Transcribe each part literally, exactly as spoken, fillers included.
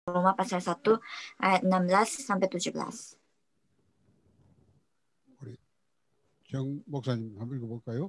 Roma pasal satu ayat enam belas sampai tujuh belas. 우리 정 목사님 한번 읽어볼까요?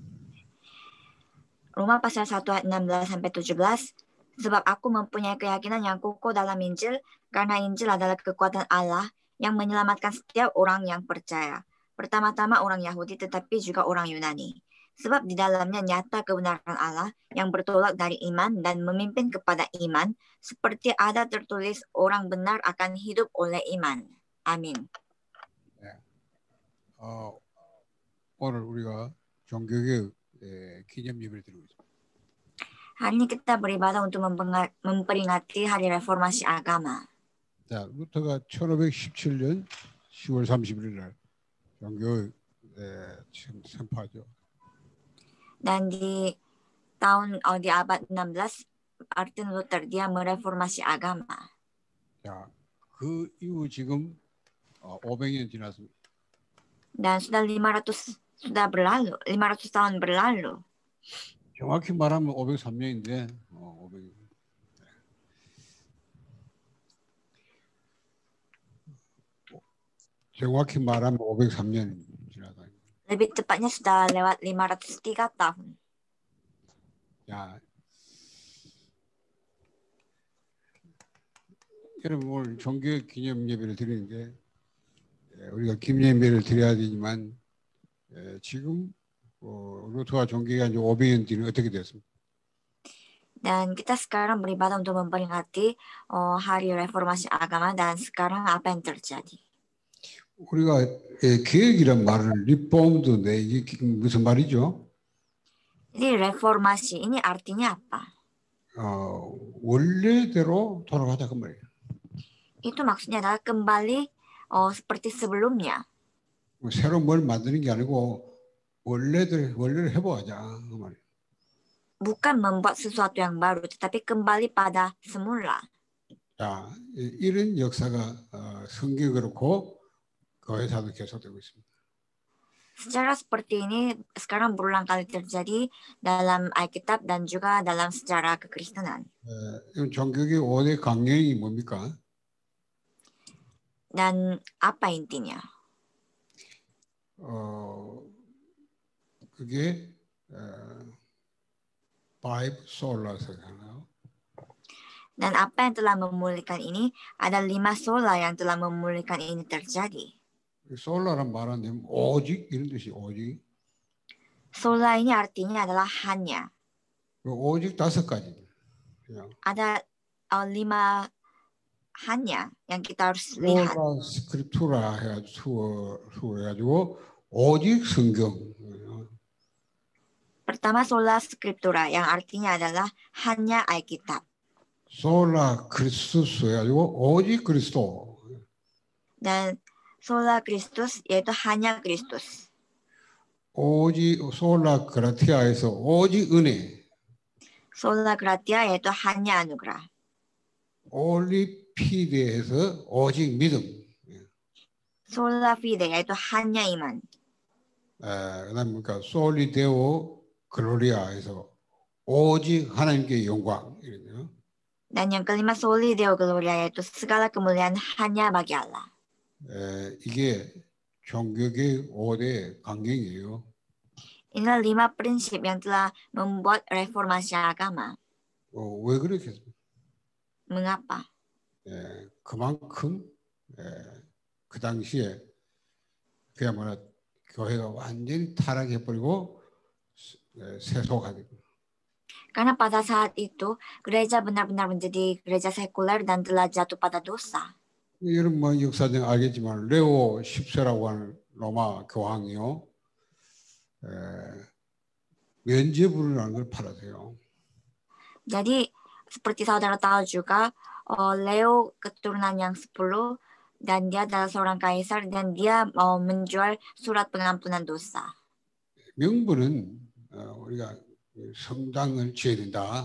Roma pasal satu ayat enam belas sampai tujuh belas. Sebab aku mempunyai keyakinan yang kokoh dalam Injil, karena Injil adalah kekuatan Allah yang menyelamatkan setiap orang yang percaya. Pertama-tama orang Yahudi tetapi juga orang Yunani. Sebab di dalamnya nyata kebenaran Allah yang bertolak dari iman dan memimpin kepada iman, seperti ada tertulis orang benar akan hidup oleh iman. Amin. 네. 어, 오늘 우리가 종교개혁 예, 기념 예배를 드리고 있습니다. Hari ini kita beribadah untuk memperingati Hari Reformasi Agama. 자, 루터가 천오백십칠 년 시월 삼십일 날 종교개혁 예, 선포하죠. Dan di tahun oh, di abad enam belas Martin Luther dia mereformasi agama. 자, 그 이후 지금 어, 오백 년 지났습니다. Dan sudah lima ratus sudah berlalu, lima ratus tahun berlalu. 정확히 말하면 오백삼 년인데 어, 오백 년. 정확히 말하면 오백삼 년 지나다. Lebih tepatnya sudah lewat lima ratus tiga tahun. 야, 여러분 오늘 종교 기념 예배를 드리는데 우리가 기념 예배를 드려야 되지만 지금 어, 루터가 종교가 이제 오백 년 뒤는 어떻게 됐습니까? Dan kita sekarang beribadah untuk memperingati oh, Hari Reformasi Agama dan sekarang apa yang terjadi? 우리가 예, 개혁이란 말을 리폼드인데 이게 무슨 말이죠? Jadi reformasi ini artinya apa? 어, 원래대로 돌아가자 그 말이에요. Itu maksudnya adalah kembali oh, seperti sebelumnya. 새로 뭘 만드는 게 아니고 원래대로 원래를 해보자 그 말이에요. Bukan membuat sesuatu yang baru, tetapi kembali pada semula. 자, 이런 역사가 어, 성경이 그렇고 교회사도 계속되고 있습니다. Secara seperti ini sekarang berulang kali terjadi dalam Alkitab dan juga dalam sejarah kekristenan. 에, 종교의 오 대 강령이 뭡니까? Dan apa intinya? 어, 그게 어, five solas 하나요? Dan apa yang telah memulihkan ini? Ada lima sola yang telah memulihkan ini terjadi. 솔라란 말은 오직 이런 뜻이 오직. Sola ini artinya adalah hanya. 오직 다섯 가지. Ada uh, lima hanya yang kita harus lihat. 솔라 스크립투라 해가지고 해가지고 오직 성경. Pertama sola scriptura yang artinya adalah hanya Alkitab. 솔라 크리스투스 해가지고 오직 그리스도. Dan sola Kristus yaitu hanya Kristus. 오직 솔라 그라티아에서 오직 은혜. Sola gratia yaitu hanya anugerah. 올리피데에서 오직 믿음. Sola fide yaitu hanya iman. 에, 그다음 그러니까 솔리데오 글로리아에서 오직 하나님께 영광 이러네요. Dan yang kelima soli deo gloria yaitu segala kemuliaan hanya bagi Allah. 에, 이게 종교의 오 대 강경이에요. Inilah lima prinsip yang telah membuat reformasi agama. 어, 왜 그렇겠습니까? Mengapa? 에, 그만큼 에, 그 당시에 그야말로 교회가 완전히 타락해버리고 세속화 되고. Karena pada saat itu gereja benar-benar menjadi gereja sekuler dan telah jatuh pada dosa. 여러분 뭐 역사적 알겠지만 레오 십 세라고 하는 로마 교황이요. 에, 면죄부라는 걸 팔았어요. Jadi seperti saudara tahu juga, oh, Leo keturunan yang sepuluh dan dia adalah seorang kaisar dan dia mau menjual surat pengampunan dosa. 명분은 어, 우리가 성당을 지어야 된다.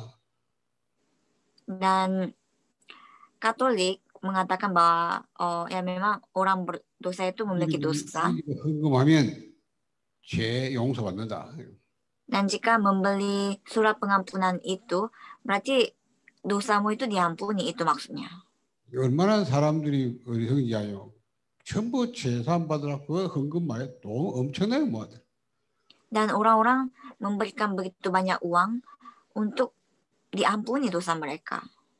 Dan Katolik mengatakan bahwa oh ya memang orang berdosa itu memiliki dosa. 헌금하면 죄 용서받는다. Dan jika membeli surat pengampunan itu berarti dosamu itu diampuni, itu maksudnya. 얼마나 사람들이 어리석은지요. 전부 재산 받으라고 그 헌금 많이 돈 엄청나게 모아들. Dan orang-orang memberikan begitu banyak uang untuk diampuni dosa mereka.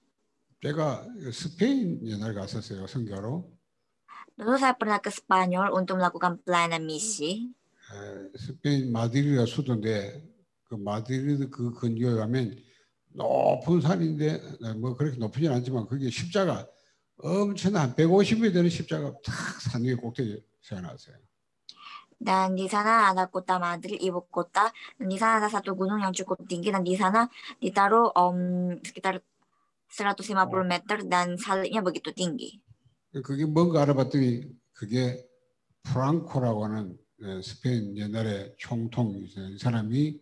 제가 스페인 옛날에 갔었어요, 선교로. Lalu saya pernah ke Spanyol untuk melakukan pelayanan misi. 에, 스페인 마드리드가 수도인데 그 마드리드 그 근교에 가면 높은 산인데 뭐 그렇게 높지는 않지만 거기에 십자가 엄청난 백오십이 되는 십자가 탁 산 위에 꼭대기에 세워놨어요. Dan di sana ada kota Madrid, ibu kota. Dan di sana ada satu gunung yang cukup tinggi. Dan di sana ditaruh um, sekitar seratus lima puluh meter dan salibnya begitu tinggi. 그게 뭔가 알아봤더니 그게 프랑코라고 하는 스페인 옛날에 총통 이 사람이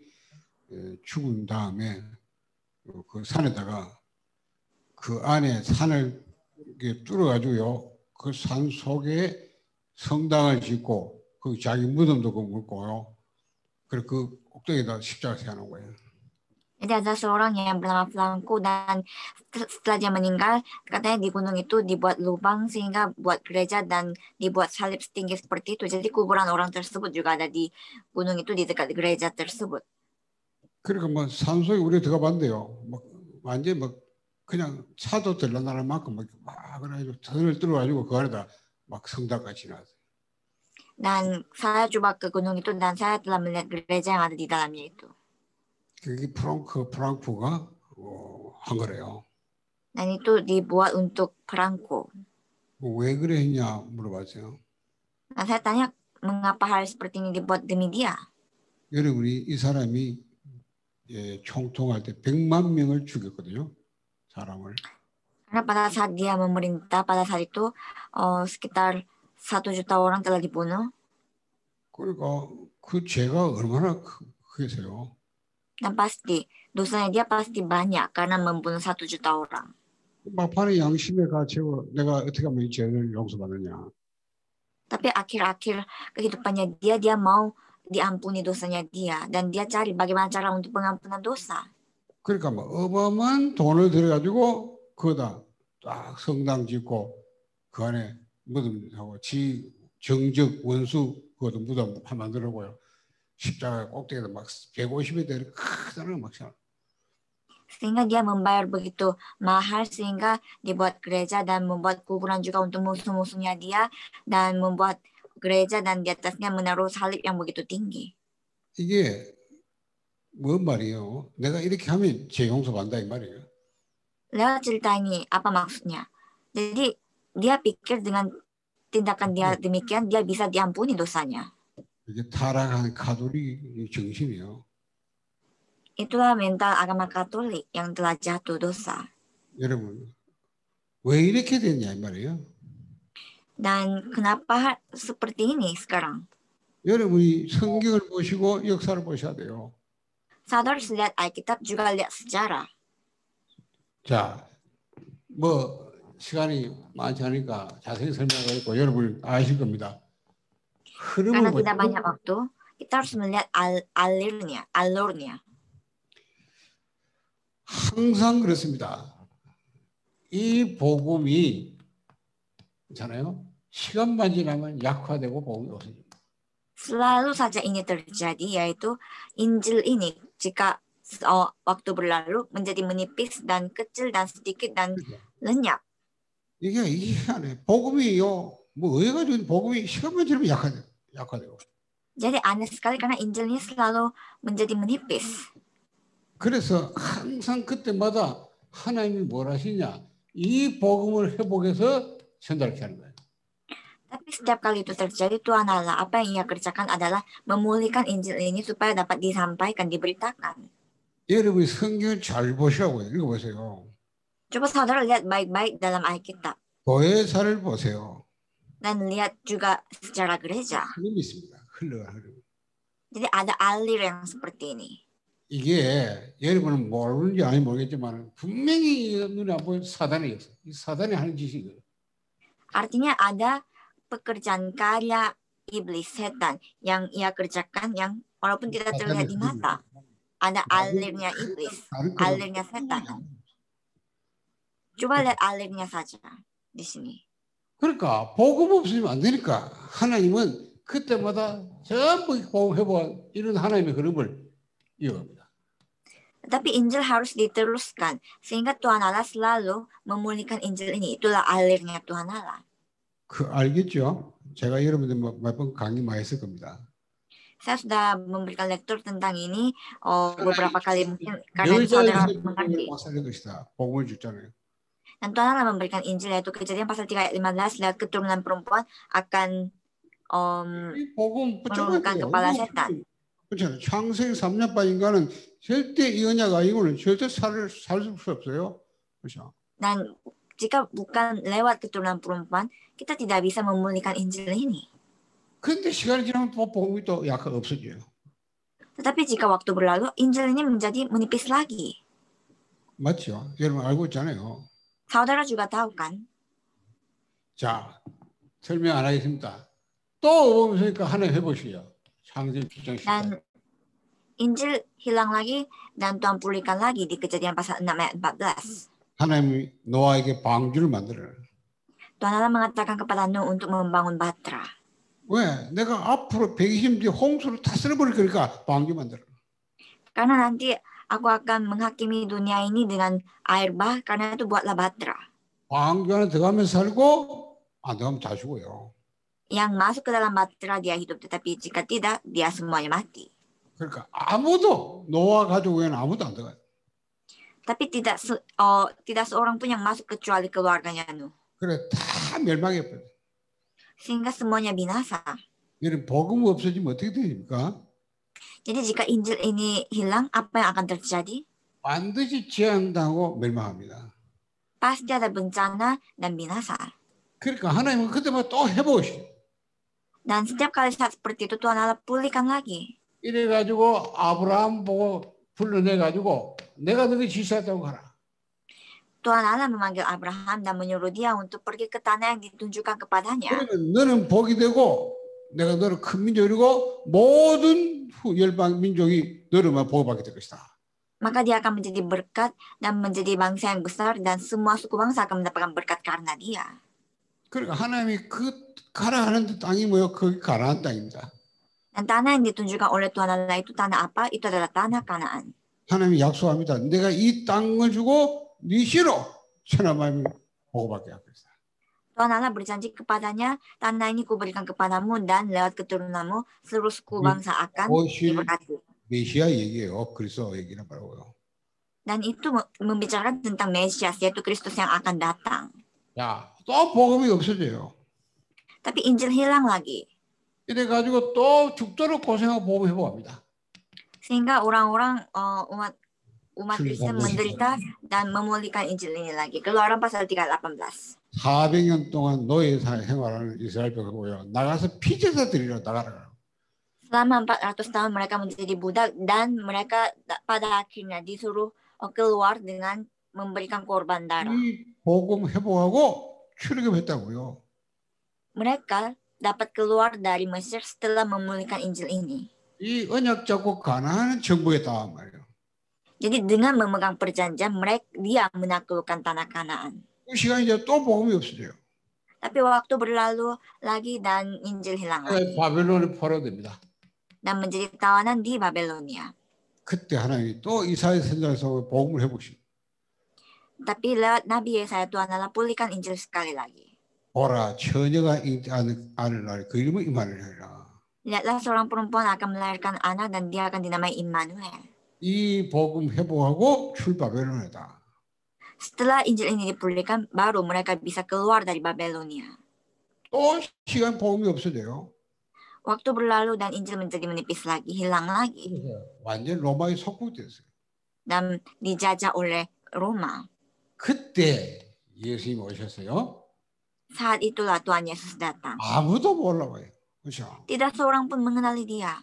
죽은 다음에 그 산에다가 그 안에 산을 뚫어가지고요. 그 산 속에 성당을 짓고 그 자기 무덤도 묻고요. 그리고 그 꼭대기에다 십자가 세워놓은 거예요. Jadi ada seorang yang bernama Franco dan setelah dia meninggal, katanya di gunung itu dibuat lubang sehingga buat gereja dan dibuat salib setinggi seperti itu. Jadi kuburan orang tersebut juga ada di gunung itu di dekat gereja tersebut. 그러니까 뭐 산속에 우리 들어가봤는데요. 막 완전 막 그냥 차도 들러나는 만큼 막, 막 그래가지고 선을 뚫어가지고 그 안에다 막 성당까지 지나서. Dan saya coba ke gunung itu dan saya telah melihat gereja yang ada di dalamnya itu. 그게 프랑크 프랑크가 어, 한 거래요. Dan itu dibuat untuk Franco. 왜 그래 했냐 물어봤어요. Dan saya tanya mengapa hal seperti ini dibuat demi dia. 여러분이 이 사람이 예, 총통할 때 백만 명을 죽였거든요. 사람을. Karena pada saat dia memerintah pada saat itu uh, sekitar satu juta orang telah dibunuh. 그러니까 그 죄가 얼마나 크겠어요. Dan pasti dosanya dia pasti banyak karena membunuh satu juta orang. 막판에 양심에 갇히고 내가 어떻게 하면 이 죄를 용서받느냐. Tapi akhir-akhir kehidupannya dia dia mau diampuni dosanya dia dan dia cari bagaimana cara untuk pengampunan dosa. 그러니까 뭐 어마어마한 돈을 들여가지고 거기다 딱 성당 짓고 그 안에 무덤하고 지 정적 원수 그것도 무덤 만들고요. 십자가 꼭대기에다 막 백오십이 되는 크다는 막 Sehingga dia membayar begitu mahal sehingga dibuat gereja dan membuat kuburan juga untuk musuh-musuhnya dia dan membuat gereja dan di atasnya menaruh salib yang begitu tinggi. 이게 뭔 말이에요? 내가 이렇게 하면 죄 용서받는다 이 말이에요. Lewat cerita ini apa maksudnya? Jadi dia pikir dengan tindakan dia demikian dia bisa diampuni dosanya. 이게 타락한 가톨릭 정신이에요. Itulah mental agama Katolik yang telah jatuh dosa. 여러분 왜 이렇게 됐냐 이 말이에요. Dan kenapa seperti ini sekarang? 여러분이 성경을 보시고 역사를 보셔야 돼요. Saudara harus lihat Alkitab juga lihat sejarah. 자, 뭐 시간이 많지 않으니까 자세히 설명하고 여러분 아실 겁니다. Karena tidak banyak waktu, kita harus melihat al alirnya, alurnya. 항상 그렇습니다. 이 복음이 있잖아요. 시간만 지나면 약화되고 복음이 없어집니다. Selalu saja ini terjadi, yaitu Injil ini jika oh, waktu berlalu menjadi menipis dan kecil dan sedikit dan lenyap. 이게 이게 안에 복음이요. 뭐 의가지고 복음이 시간만 지나면 약화돼, 약화되고. Jadi aneh sekali karena Injil ini selalu menjadi menipis. 그래서 항상 그때마다 하나님이 뭘 하시냐? 이 복음을 회복해서 전달케 하는 거예요. Tapi setiap kali itu terjadi, Tuhan Allah apa yang ia kerjakan adalah memulihkan Injil ini supaya dapat disampaikan, diberitakan. 여러분이 성경을 잘 보시라고요. 읽어보세요. Coba saudara lihat baik-baik dalam Alkitab. 보혜사를 보세요. Dan lihat juga secara gereja. 흐름이 있습니다. 흘러 흐름. Jadi ada alir yang seperti ini. 이게 여러분은 모르는지 아닌지 모르겠지만 분명히 눈에 안 보이는 사단이 있어요. 이 사단이 하는 짓이에요. Artinya ada pekerjaan karya iblis setan yang ia kerjakan yang walaupun tidak terlihat di mata. Ada alirnya iblis, alirnya setan. Coba lihat alirnya saja. di sini. 그러니까 복음 없으면 안 되니까 하나님은 그때마다 전부 복음 회복 이런 하나님의 흐름을 이어갑니다. Tetapi Injil harus diteruskan sehingga Tuhan Allah selalu memulihkan Injil ini. Itulah alirnya Tuhan Allah. 그 알겠죠? 제가 여러분들 몇 번 강의 많이 했을 겁니다. Saya sudah memberikan lektur tentang ini oh, beberapa kali mungkin karena itu saudara mengerti. 복음을 줬잖아요. Dan Tuhan Allah memberikan Injil yaitu Kejadian pasal tiga ayat lima belas lihat keturunan perempuan akan um, menurunkan kepala setan. 그렇잖아요. 창세기 삼 년반 인간은 절대 이 언약 아니고는 절대 살 수 없어요. 그렇죠? Dan jika bukan lewat keturunan perempuan, kita tidak bisa memulihkan Injil ini. 근데 시간이 지나면 또 복음이 또 약간 없어져요. Tetapi jika waktu berlalu, Injil ini menjadi menipis lagi. 맞죠? 여러분 알고 있잖아요. Saudara juga tahu kan? 자, 설명 안 하겠습니다. 또 보니까 하나 해보시죠. 창세기 칠 장 십 절. Dan Injil hilang lagi dan Tuhan pulihkan lagi di Kejadian pasal enam ayat empat belas. 하나님이 노아에게 방주를 만들어. Tuhan Allah mengatakan kepada Nuh untuk membangun bahtera. 왜? 내가 앞으로 백이십 년 뒤에 홍수를 다 쓸어버릴 거니까 방주 만들어. Karena nanti aku akan menghakimi dunia ini dengan air bah, karena itu buatlah bahtera. 방주 안에 들어가면 살고 안 들어가면 다 죽어요. Yang masuk ke dalam bahtera dia hidup, tetapi jika tidak dia semuanya mati. 그러니까 아무도 노아 가족 외에는 아무도 안 들어가요. Tapi tidak se, oh, tidak seorang pun yang masuk kecuali keluarganya Nuh. 그래 다 멸망해 버려. Sehingga semuanya binasa. 이런 복음 없어지면 어떻게 됩니까? Jadi jika Injil ini hilang, apa yang akan terjadi? 반드시 재앙당하고 멸망합니다. Pasti ada bencana dan binasa. 그러니까 하나님은 그때마다 또 해보시오. Dan setiap kali saat seperti itu Tuhan Allah pulihkan lagi. 이래가지고 아브라함 보고 불러내가지고 내가 너희 지시했다고 가라. Tuhan Allah memanggil Abraham dan menyuruh dia untuk pergi ke tanah yang ditunjukkan kepadanya. 그러면 너는 복이 되고 내가 너를 큰 민족이고 모든 열방 민족이 너를만 복받게 될 것이다. Maka dia akan menjadi berkat dan menjadi bangsa yang besar dan semua suku bangsa akan mendapatkan berkat karena dia. 그러니까 하나님이 그 가라 하는 땅이 뭐요? 그 가나안 땅입니다. Dan tanah yang ditunjukkan oleh Tuhan Allah itu tanah apa? Itu adalah tanah Kanaan. 하나님이 약속합니다. 내가 이 땅을 주고 네 씨로 천하만민이 복받게 하겠다. Tuhan Allah berjanji kepadanya, tanah ini kuberikan kepadamu dan lewat keturunanmu seluruh suku bangsa akan diberkati. 메시아 얘기예요. 그리스도 얘기는 말고요. Dan itu membicarakan tentang Mesias, yaitu Kristus yang akan datang. 야, 또 복음이 없어져요. Tapi Injil hilang lagi. 이래가지고 또 죽도록 고생하고 복음 회복합니다. Sehingga orang-orang uh, umat umat Kristen menderita dan memulihkan Injil ini lagi. Keluaran pasal tiga ayat delapan belas. 사백 년 동안 노예 생활하는 이스라엘 백성이요. 나가서 피제사 드리러 나가라. Selama empat ratus tahun mereka menjadi budak dan mereka pada akhirnya disuruh keluar dengan memberikan korban darah. 이 복음 회복하고 출애굽했다고요. Mereka dapat keluar dari Mesir setelah memulihkan Injil ini. 이 언약 잡고 가나안 정복했다 말이에요. Jadi dengan memegang perjanjian mereka dia menaklukkan tanah Kanaan. 그 시간이 이제 또 복음이 없어져요. Tapi waktu berlalu lagi dan Injil hilang lagi. 바벨론에 포로됩니다. Dan menjadi tawanan di Babelonia. 그때 하나님이 또 이사야 선지자에서 복음을 해보시고. Tapi lewat Nabi Yesaya Tuhan Allah pulihkan Injil sekali lagi. 보라 처녀가 아들 낳을 그 이름은 임마누엘이라. Lihatlah seorang perempuan akan melahirkan anak dan dia akan dinamai Immanuel. 이 복음 회복하고 출바벨론이다. Setelah Injil ini dipulihkan, baru mereka bisa keluar dari Babelonia. 또 시간 복음이 없어져요. Waktu berlalu dan Injil menjadi menipis lagi, hilang lagi. 완전 로마에 속국됐어요. Dan dijajah oleh Roma. 그때 예수님이 오셨어요. Saat itulah Tuhan Yesus datang. 아무도 몰라요. 그렇죠? Tidak seorang pun mengenali dia.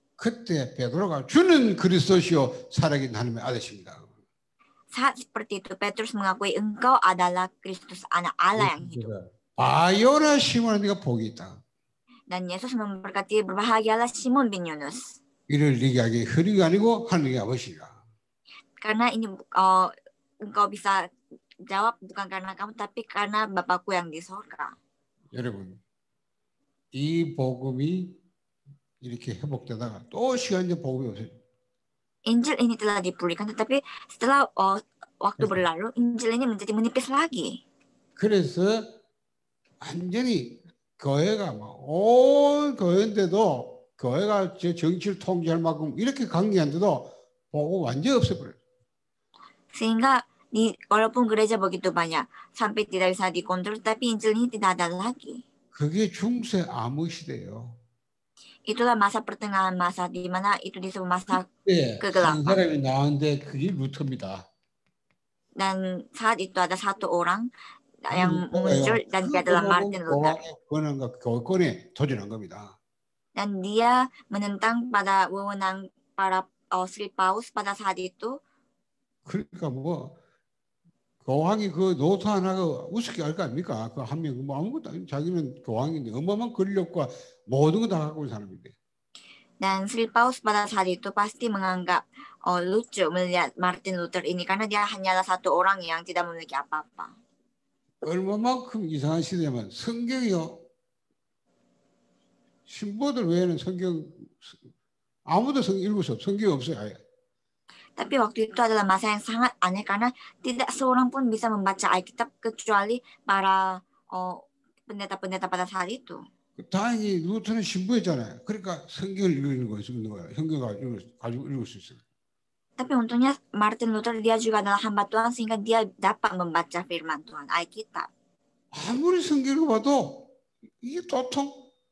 그때 베드로가 주는 그리스도시요 살아계신 하나님의 아들이십니다. Saat seperti itu Petrus mengakui engkau adalah Kristus anak Allah yang hidup. 바요나 시몬아 네가 복이 있다. Dan Yesus memberkati berbahagialah Simon bin Yunus. 이를 네게 하기 흐리가 아니고 하느님의 아버지라. Karena ini uh, engkau bisa jawab bukan karena kamu tapi karena Bapakku yang di surga. 여러분, 이 복음이 이렇게 회복되다가 또 시간이 복음이 없어요. Injil ini telah dipulihkan, tetapi setelah oh, waktu berlalu, Injil ini menjadi menipis lagi. 그래서 완전히 교회가 온 교회인데도 교회가 제 정치를 통제할 만큼 이렇게 강력한데도 복음 완전히 없어버려요. Sehingga di, walaupun gereja begitu banyak, sampai tidak bisa dikontrol, tapi Injil ini tidak ada lagi. 그게 중세 암흑 시대예요. Itulah masa pertengahan masa di mana itu disebut masa 네, 한 kegelapan. 사람이 나왔는데 그게 루터입니다. Dan saat itu ada satu orang yang muncul dan dia adalah Martin Luther. 권한과 교권에 도전한 겁니다. Dan dia menentang pada wewenang para oh, Sri Paus pada saat itu. 그러니까 뭐 교황이 그 노트 하나가 우습게 할 거 아닙니까? 그 한 명 뭐 아무것도 아니고 자기는 교황인데 어마어마한 권력과 모든 거 다 갖고 있는 사람인데. Dan Sri Paus pada saat itu pasti menganggap oh, lucu melihat Martin Luther ini karena dia hanyalah satu orang yang tidak memiliki apa-apa. 얼마만큼 이상한 시대냐면 성경이요. 신부들 외에는 성경 아무도 성경 읽을 수 없어. 성경이 없어요. 아예. Tapi waktu itu adalah masa yang sangat aneh karena tidak seorang pun bisa membaca Alkitab kecuali para oh, pendeta-pendeta pada saat itu. 다행히 루터는 신부였잖아요. 그러니까 성경을 읽는 거 있는 거예요. 성경 가지고 읽을 수 있어요. Tapi untungnya Martin Luther dia juga adalah hamba Tuhan sehingga dia dapat membaca firman Tuhan Alkitab. 아무리 성경을 봐도 이게 도통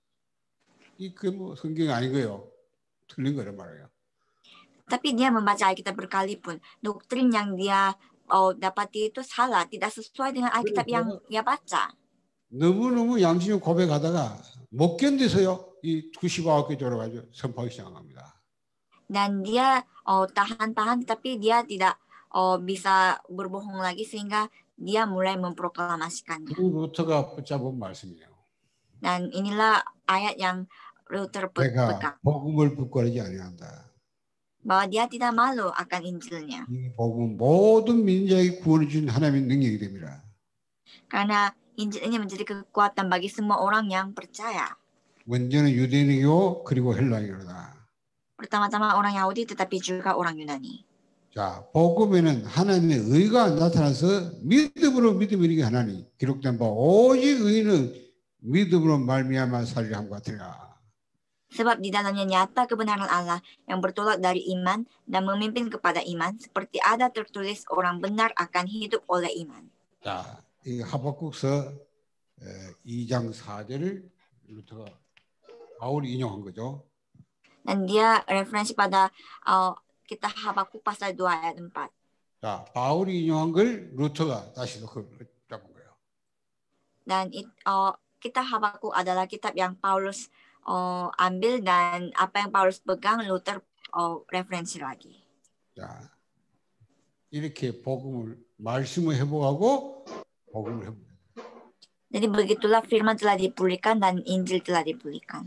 이게 뭐 성경이 아닌 거예요. 틀린 거란 말이에요. Tapi dia membaca Alkitab berkali pun doktrin yang dia oh, dapati itu salah, tidak sesuai dengan Alkitab yang dia baca. 너무너무 양심을 고백하다가 못 견디서요. 이 구십구 개 졸아가지고 선포하기 시작합니다. Dan dia oh, tahan-tahan tapi dia tidak oh, bisa berbohong lagi sehingga dia mulai memproklamasikannya. 그 루터가 붙잡은 말씀이에요. Dan inilah ayat yang Luther pegang. 내가 복음을 부끄러워하지 아니한다. Bahwa dia tidak malu akan Injilnya. 이 복음은 모든 민족에게 구원해 준 하나님의 능력이 됩니다. Karena Injil ini menjadi kekuatan bagi semua orang yang percaya. 먼저는 유대인이고 그리고 헬라인이로다. Pertama-tama orang Yahudi tetapi juga orang Yunani. 자, 복음에는 하나님의 의가 나타나서 믿음으로 믿음을 이긴 하나님 기록된 바 오직 의는 믿음으로 말미암아 살리라 함과 같으리라. Sebab di dalamnya nyata kebenaran Allah yang bertolak dari iman dan memimpin kepada iman seperti ada tertulis orang benar akan hidup oleh iman. 자, 이 하박국서 이 장 사 절을 루터가 바울이 인용한 거죠. Dan dia referensi pada uh, kitab Habakuk pasal dua ayat empat. 자, 바울이 인용한 걸 루터가 다시 잡은 거예요. Dan it, uh, kitab Habakuk adalah kitab yang Paulus uh, ambil dan apa yang Paulus pegang Luther uh, referensi lagi. 자, 이렇게 복음을 말씀을 회복하고 복음을 회복. Jadi begitulah firman telah dipulihkan dan Injil telah dipulihkan.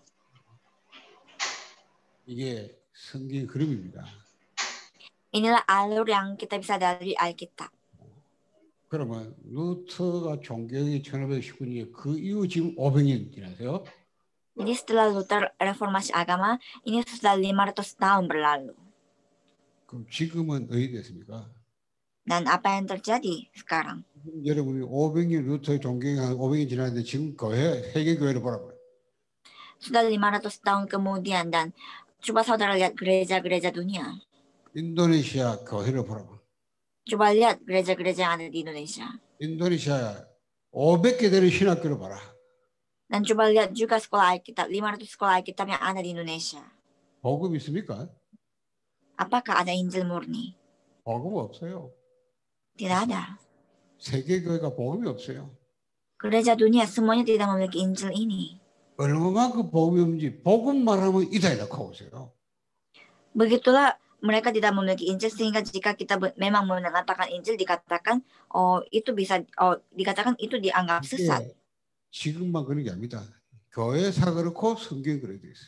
이게 성경 흐름입니다. Inilah alur yang kita bisa dari Alkitab. 그러면 루터가 종교의 천오백십구 년에 그 이후 지금 오백 년 지나세요. Jadi setelah Luther reformasi agama, ini sudah lima ratus tahun berlalu. 그럼 지금은 어디 됐습니까? Dan apa yang terjadi sekarang? 여러분이 오백 년 루터의 종교가 한 오백 년 지났는데 지금 교회 세계 교회를 보라고요. Sudah lima ratus tahun kemudian dan coba saudara lihat gereja-gereja dunia. 인도네시아 교회를 보라고. Coba lihat gereja-gereja yang ada di Indonesia. 인도네시아 오백 개 되는 신학교를 봐라. Dan coba lihat juga sekolah Alkitab, lima ratus sekolah Alkitab yang ada di Indonesia. 복음 있습니까? Apakah ada Injil murni? 복음 없어요. Tidak ada. 세계 교회가 복음이 없어요. Gereja dunia semuanya tidak memiliki Injil ini. 얼마만큼 복음이 없는지 복음만 하면 이다 이렇게 오세요. Begitulah mereka tidak memiliki Injil sehingga jika kita memang mengatakan Injil dikatakan oh itu bisa oh dikatakan itu dianggap sesat. 지금만 그런 게 아닙니다. 교회사 그렇고 성경 그렇게 돼 있어요.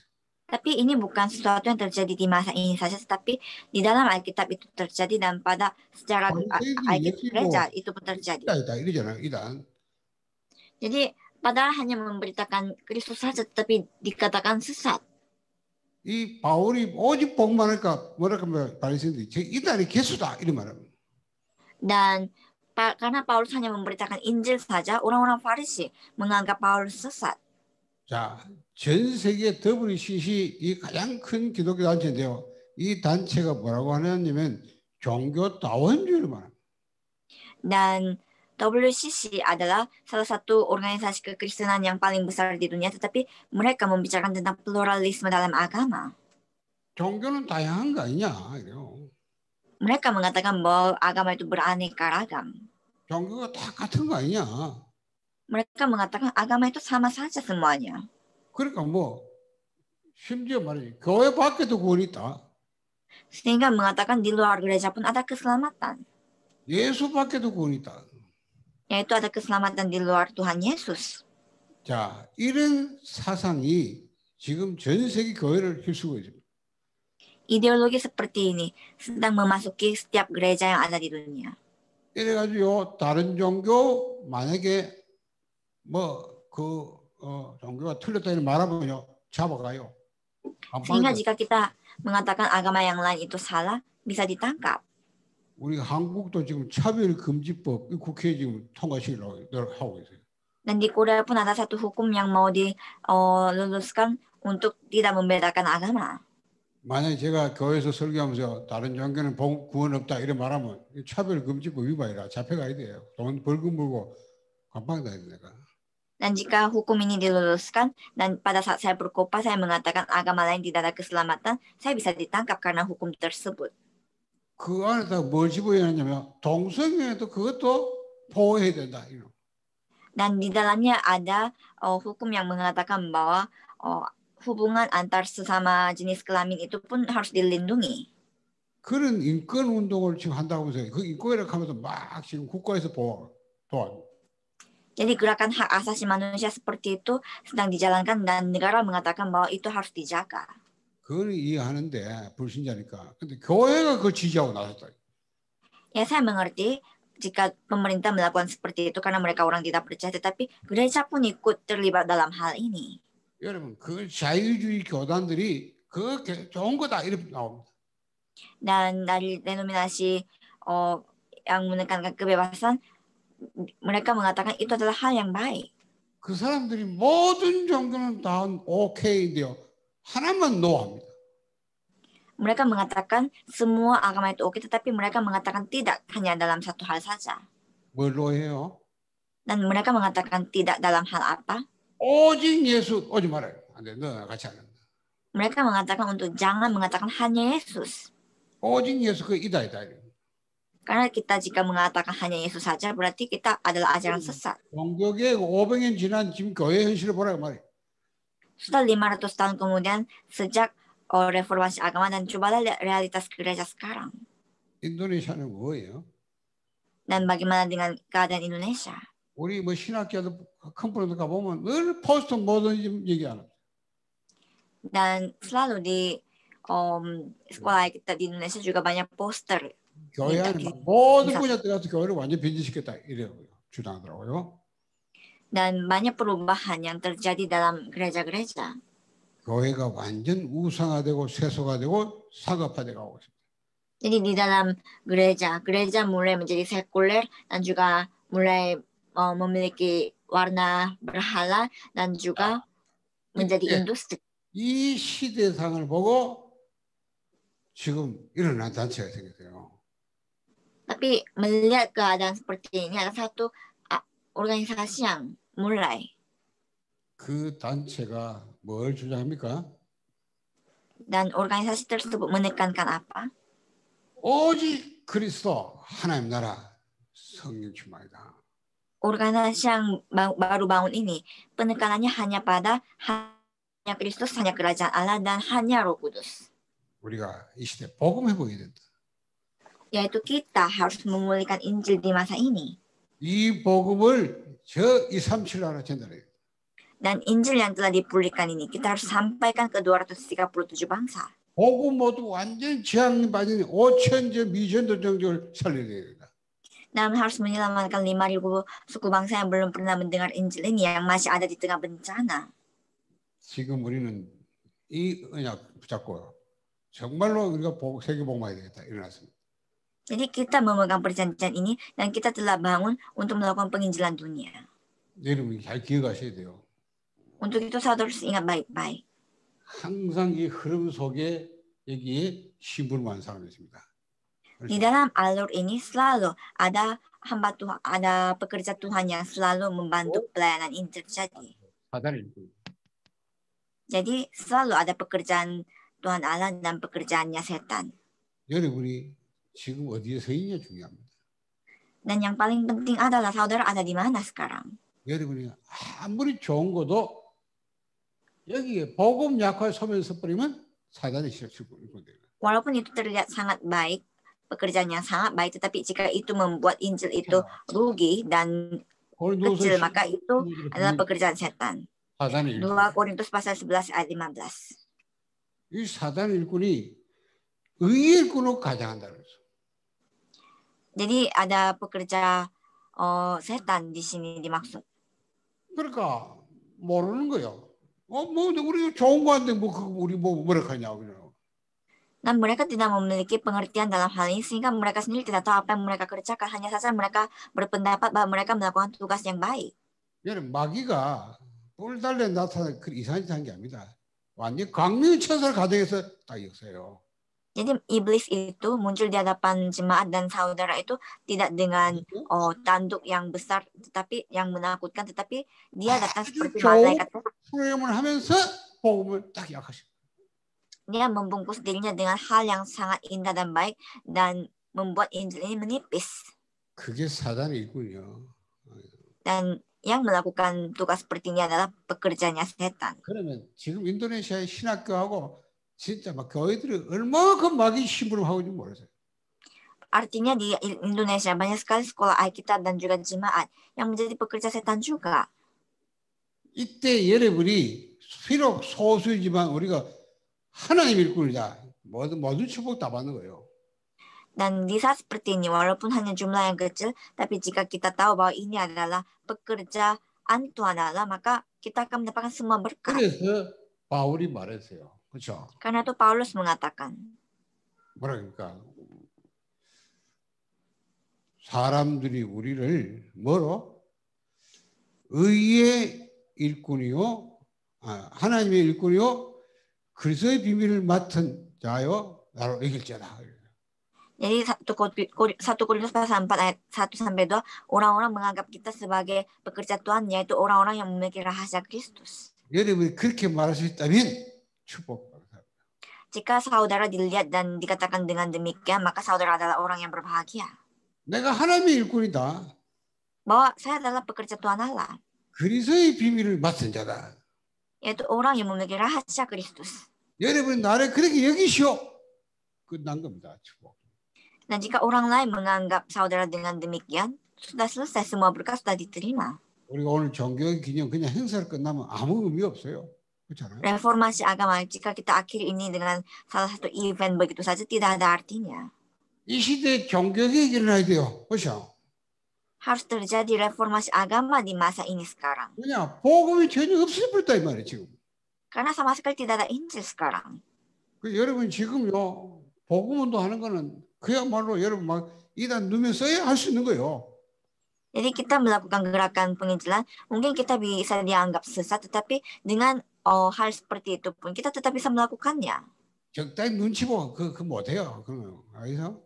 Tapi ini bukan sesuatu yang terjadi di masa ini saja, tetapi di dalam Alkitab itu terjadi dan pada sejarah 광세기 Alkitab gereja 예수고 itu pun terjadi. 이다 이러잖아요. 이단. Jadi padahal hanya memberitakan Kristus saja, tetapi dikatakan sesat. 이 바울이 오직 복음만 하니까 뭐랄까 바리새인들이 저 이단의 개수다 이런 말합니다. Dan pa, karena Paulus hanya memberitakan Injil saja, orang-orang Farisi menganggap Paulus sesat. 자, 전 세계 더블유씨씨 이 가장 큰 기독교 단체인데요. 이 단체가 뭐라고 하냐면 종교 다원주의를 말합니다. Dan W C C adalah salah satu organisasi kekristenan yang paling besar di dunia, tetapi mereka membicarakan tentang pluralisme dalam agama. 종교는 다양한 거 아니냐 이래요. Mereka mengatakan bahwa agama itu beraneka ragam. 종교가 다 같은 거 아니냐. Mereka mengatakan agama itu sama saja semuanya. 그러니까 뭐 심지어 말이지 교회 밖에도 구원이 있다. Sehingga mengatakan di luar gereja pun ada keselamatan. 예수 밖에도 구원이 있다. Yaitu ada keselamatan di luar Tuhan Yesus. 자, 이런 사상이 지금 전 세계 교회를 휩쓰고 있습니다. Ideologi seperti ini sedang memasuki setiap gereja yang ada di dunia. 이래가지고 다른 종교 만약에 뭐그 어, 종교가 틀렸다 이런 말하면요 잡아가요. Sehingga jika kita mengatakan agama yang lain itu salah, bisa ditangkap. 우리 한국도 지금 차별금지법 국회에 지금 통과시키려고 하고 있어요. Dan di Korea pun ada satu hukum yang mau diluluskan untuk tidak membedakan agama. 만약에 제가 교회에서 설교하면서 다른 종교는 구원 없다 이런 말하면 차별금지법 위반이라 잡혀가야 돼요. 돈 벌금 물고 감방 가야 되니까. Dan jika hukum ini diluluskan dan pada saat saya berkhotbah saya mengatakan agama lain tidak ada keselamatan, saya bisa ditangkap karena hukum tersebut. 그 안에다 뭘 집어야 하냐면 동성애도 그것도 보호해야 된다. Dan di dalamnya ada uh, hukum yang mengatakan bahwa uh, hubungan antar sesama jenis kelamin itu pun harus dilindungi. 그런 인권 운동을 지금 한다고 해서 그 인권이라고 하면서 막 지금 국가에서 보호 도와줘. Jadi gerakan hak asasi manusia seperti itu sedang dijalankan dan negara mengatakan bahwa itu harus dijaga. 그건 이해하는데 불신자니까. 근데 교회가 그 지지하고 나섰다. Ya saya mengerti jika pemerintah melakukan seperti itu karena mereka orang tidak percaya, tetapi gereja pun ikut terlibat dalam hal ini. 여러분 그 자유주의 교단들이 그 좋은 거다 이렇게 나옵니다. Dan dari denominasi oh, yang menekankan kebebasan, mereka mengatakan itu adalah hal yang baik. 그 사람들이 모든 종교는 다 오케이인데요. 하나만 노합니다. Mereka mengatakan semua agama itu oke, tetapi mereka mengatakan tidak hanya dalam satu hal saja. 뭘 노해요? Dan mereka mengatakan tidak dalam hal apa? 오직 예수 오지 말아요. 안 돼. 너 같이 안 한다. Mereka mengatakan untuk jangan mengatakan hanya Yesus. 오직 예수 그 이다 이다. Karena kita jika mengatakan hanya Yesus saja berarti kita adalah ajaran sesat. 종교계 오백 년 지난 지금 교회 현실을 보라고 말이에요. Sudah lima ratus tahun kemudian sejak oh, reformasi agama dan cobalah lihat realitas gereja sekarang. 인도네시아는 뭐예요? Dan bagaimana dengan keadaan Indonesia? 우리 뭐 신학교도 큰 프로도 가보면 늘 포스터 뭐든지 얘기하는. Dan selalu di um, sekolah kita di Indonesia juga banyak poster. 교회 안에 모든 분야 들어가서 교회를 완전 변질시켰다 이래요 주장하더라고요. Dan banyak perubahan yang terjadi dalam gereja-gereja. 교회가 완전 우상화되고 세속화되고 사각화되고 가고 있습니다. Jadi di dalam gereja, gereja mulai menjadi sekuler dan juga mulai uh, memiliki warna berhala dan juga menjadi industri. 이 시대상을 보고 지금 일어난 단체가 생겼어요. Tapi melihat keadaan seperti ini ada satu organisasi yang mulai. 그 단체가 뭘 주장합니까? Dan organisasi tersebut menekankan apa? 오직 그리스도 하나님 나라 성령 충만이다. Organisasi yang baru bangun ini penekanannya hanya pada hanya Kristus, hanya kerajaan Allah dan hanya Roh Kudus. 우리가 이 시대 복음 회복해야 된다. Yaitu kita harus memulihkan Injil di masa ini. 이 복음을 저 이백삼십칠 나라 전달해야 돼. Dan Injil yang telah dipulihkan ini kita harus sampaikan ke dua ratus tiga puluh tujuh bangsa. 보고 모두 완전 지향 빠진 오천제 미천도 정도를 살려야 됩니다. Dan harus menyelamatkan lima ribu suku bangsa yang belum pernah mendengar Injil ini yang masih ada di tengah bencana. 지금 우리는 이 언약 붙잡고 정말로 우리가 복, 세계 복음화해야 되겠다 일어났습니다. Jadi kita memegang perjanjian ini dan kita telah bangun untuk melakukan penginjilan dunia. 여러분이 잘 기억하셔야 돼요. Untuk itu saudara harus ingat baik-baik. 항상 이 흐름 속에 여기에 신부를 완성하고 있습니다. Di dalam alur ini selalu ada hamba Tuhan, ada pekerja Tuhan yang selalu membantu pelayanan ini terjadi. Jadi selalu ada pekerjaan Tuhan Allah dan pekerjaannya setan. 여러분이 지금 어디에 서 있냐 중요합니다. Dan yang paling penting adalah saudara ada di mana sekarang. 여러분이 아무리 좋은 것도 여기에 복음 약화에 서면서 뿌리면 사단이 시작치고 있거든요. Walaupun itu terlihat sangat baik, pekerjaan yang sangat baik, tetapi jika itu membuat Injil itu rugi dan kecil, maka itu adalah pekerjaan setan. dua Korintus pasal sebelas ayat lima belas. 이 사단 일꾼이 의의 일꾼으로 가장한다는 거죠. Jadi ada pekerja oh, setan di sini dimaksud. 그러니까 모르는 거예요. 어, 뭐 우리 좋은 거 한데 뭐 우리 뭐 뭐라 하냐고. Dan mereka tidak memiliki pengertian dalam hal ini sehingga mereka sendiri tidak tahu apa yang mereka kerjakan. Hanya saja mereka berpendapat bahwa mereka melakukan tugas yang baik. 여러분 마귀가 뿔 달려 나타나는 그 이상한 짓한 게 아닙니다. 완전 광명의 천사를 가정해서 딱 역사예요. Jadi iblis itu muncul di hadapan jemaat dan saudara itu tidak dengan oh, tanduk yang besar, tetapi yang menakutkan, tetapi dia datang seperti malaikat. 프로그램을 하면서 복음을 딱 약하시고. Dia membungkus dirinya dengan hal yang sangat indah dan baik dan membuat Injil ini menipis. 그게 사단의 일꾼이요. Dan yang melakukan tugas seperti ini adalah pekerjaannya setan. 그러면 지금 인도네시아의 신학교하고 진짜 막 교회들이 얼마큼 마귀 심부름하고 있는지 모르세요. Artinya di Indonesia banyak sekali sekolah Alkitab dan juga jemaat yang menjadi pekerja setan juga. 이때 여러분이 비록 소수이지만 우리가 하나님 일꾼이다. 모든 모든 축복 다 받는 거예요. Dan di saat seperti ini, walaupun hanya jumlah yang kecil, tapi jika kita tahu bahwa ini adalah pekerjaan Tuhan Allah, maka kita akan mendapatkan semua berkat. 그래서 바울이 말했어요. 그렇죠? Karena itu Paulus mengatakan. 뭐랄까? 사람들이 우리를 뭐로? 의의 일꾼이요, 아, 하나님의 일꾼이요, 그리스도의 비밀을 맡은 자요, 나로 이길지어다. Jadi satu Korintus pasal empat ayat satu sampai dua, orang-orang menganggap kita sebagai pekerja Tuhan, yaitu orang-orang yang memiliki rahasia Kristus. 여러분이 그렇게 말할 수 있다면 축복받습니다. Jika saudara dilihat dan dikatakan dengan demikian, maka saudara adalah orang yang berbahagia. 내가 하나님의 일꾼이다. Bahwa saya adalah pekerja Tuhan Allah. 그리스도의 비밀을 맡은 자다. Yaitu orang yang memiliki rahasia Kristus. 여러분 나를 그렇게 여기시오. 끝난 겁니다. 축복. Dan jika orang lain menganggap saudara dengan demikian, sudah selesai, semua berkat sudah diterima. 우리가 오늘 종교 기념 그냥 행사를 끝나면 아무 의미 없어요. 그렇잖아요. Reformasi agama, jika kita akhiri ini dengan salah satu event begitu saja, tidak ada artinya. 이 시대에 종교개혁이 일어나야 돼요. 그렇죠? Harus terjadi reformasi agama di masa ini sekarang. 그냥 복음이 전혀 없을 뻔했다 이 말이에요 지금. Karena sama sekali tidak ada Injil sekarang. 그 여러분 지금요 복음 운동하는 거는 그야말로 여러분 막 이단 누면 써야 할 수 있는 거예요. Jadi kita melakukan gerakan penginjilan, mungkin kita bisa dianggap sesat, tetapi dengan oh, hal seperti itu pun kita tetap bisa melakukannya. 적당히 눈치 보고 그, 그 못해요. 그러면 알겠어?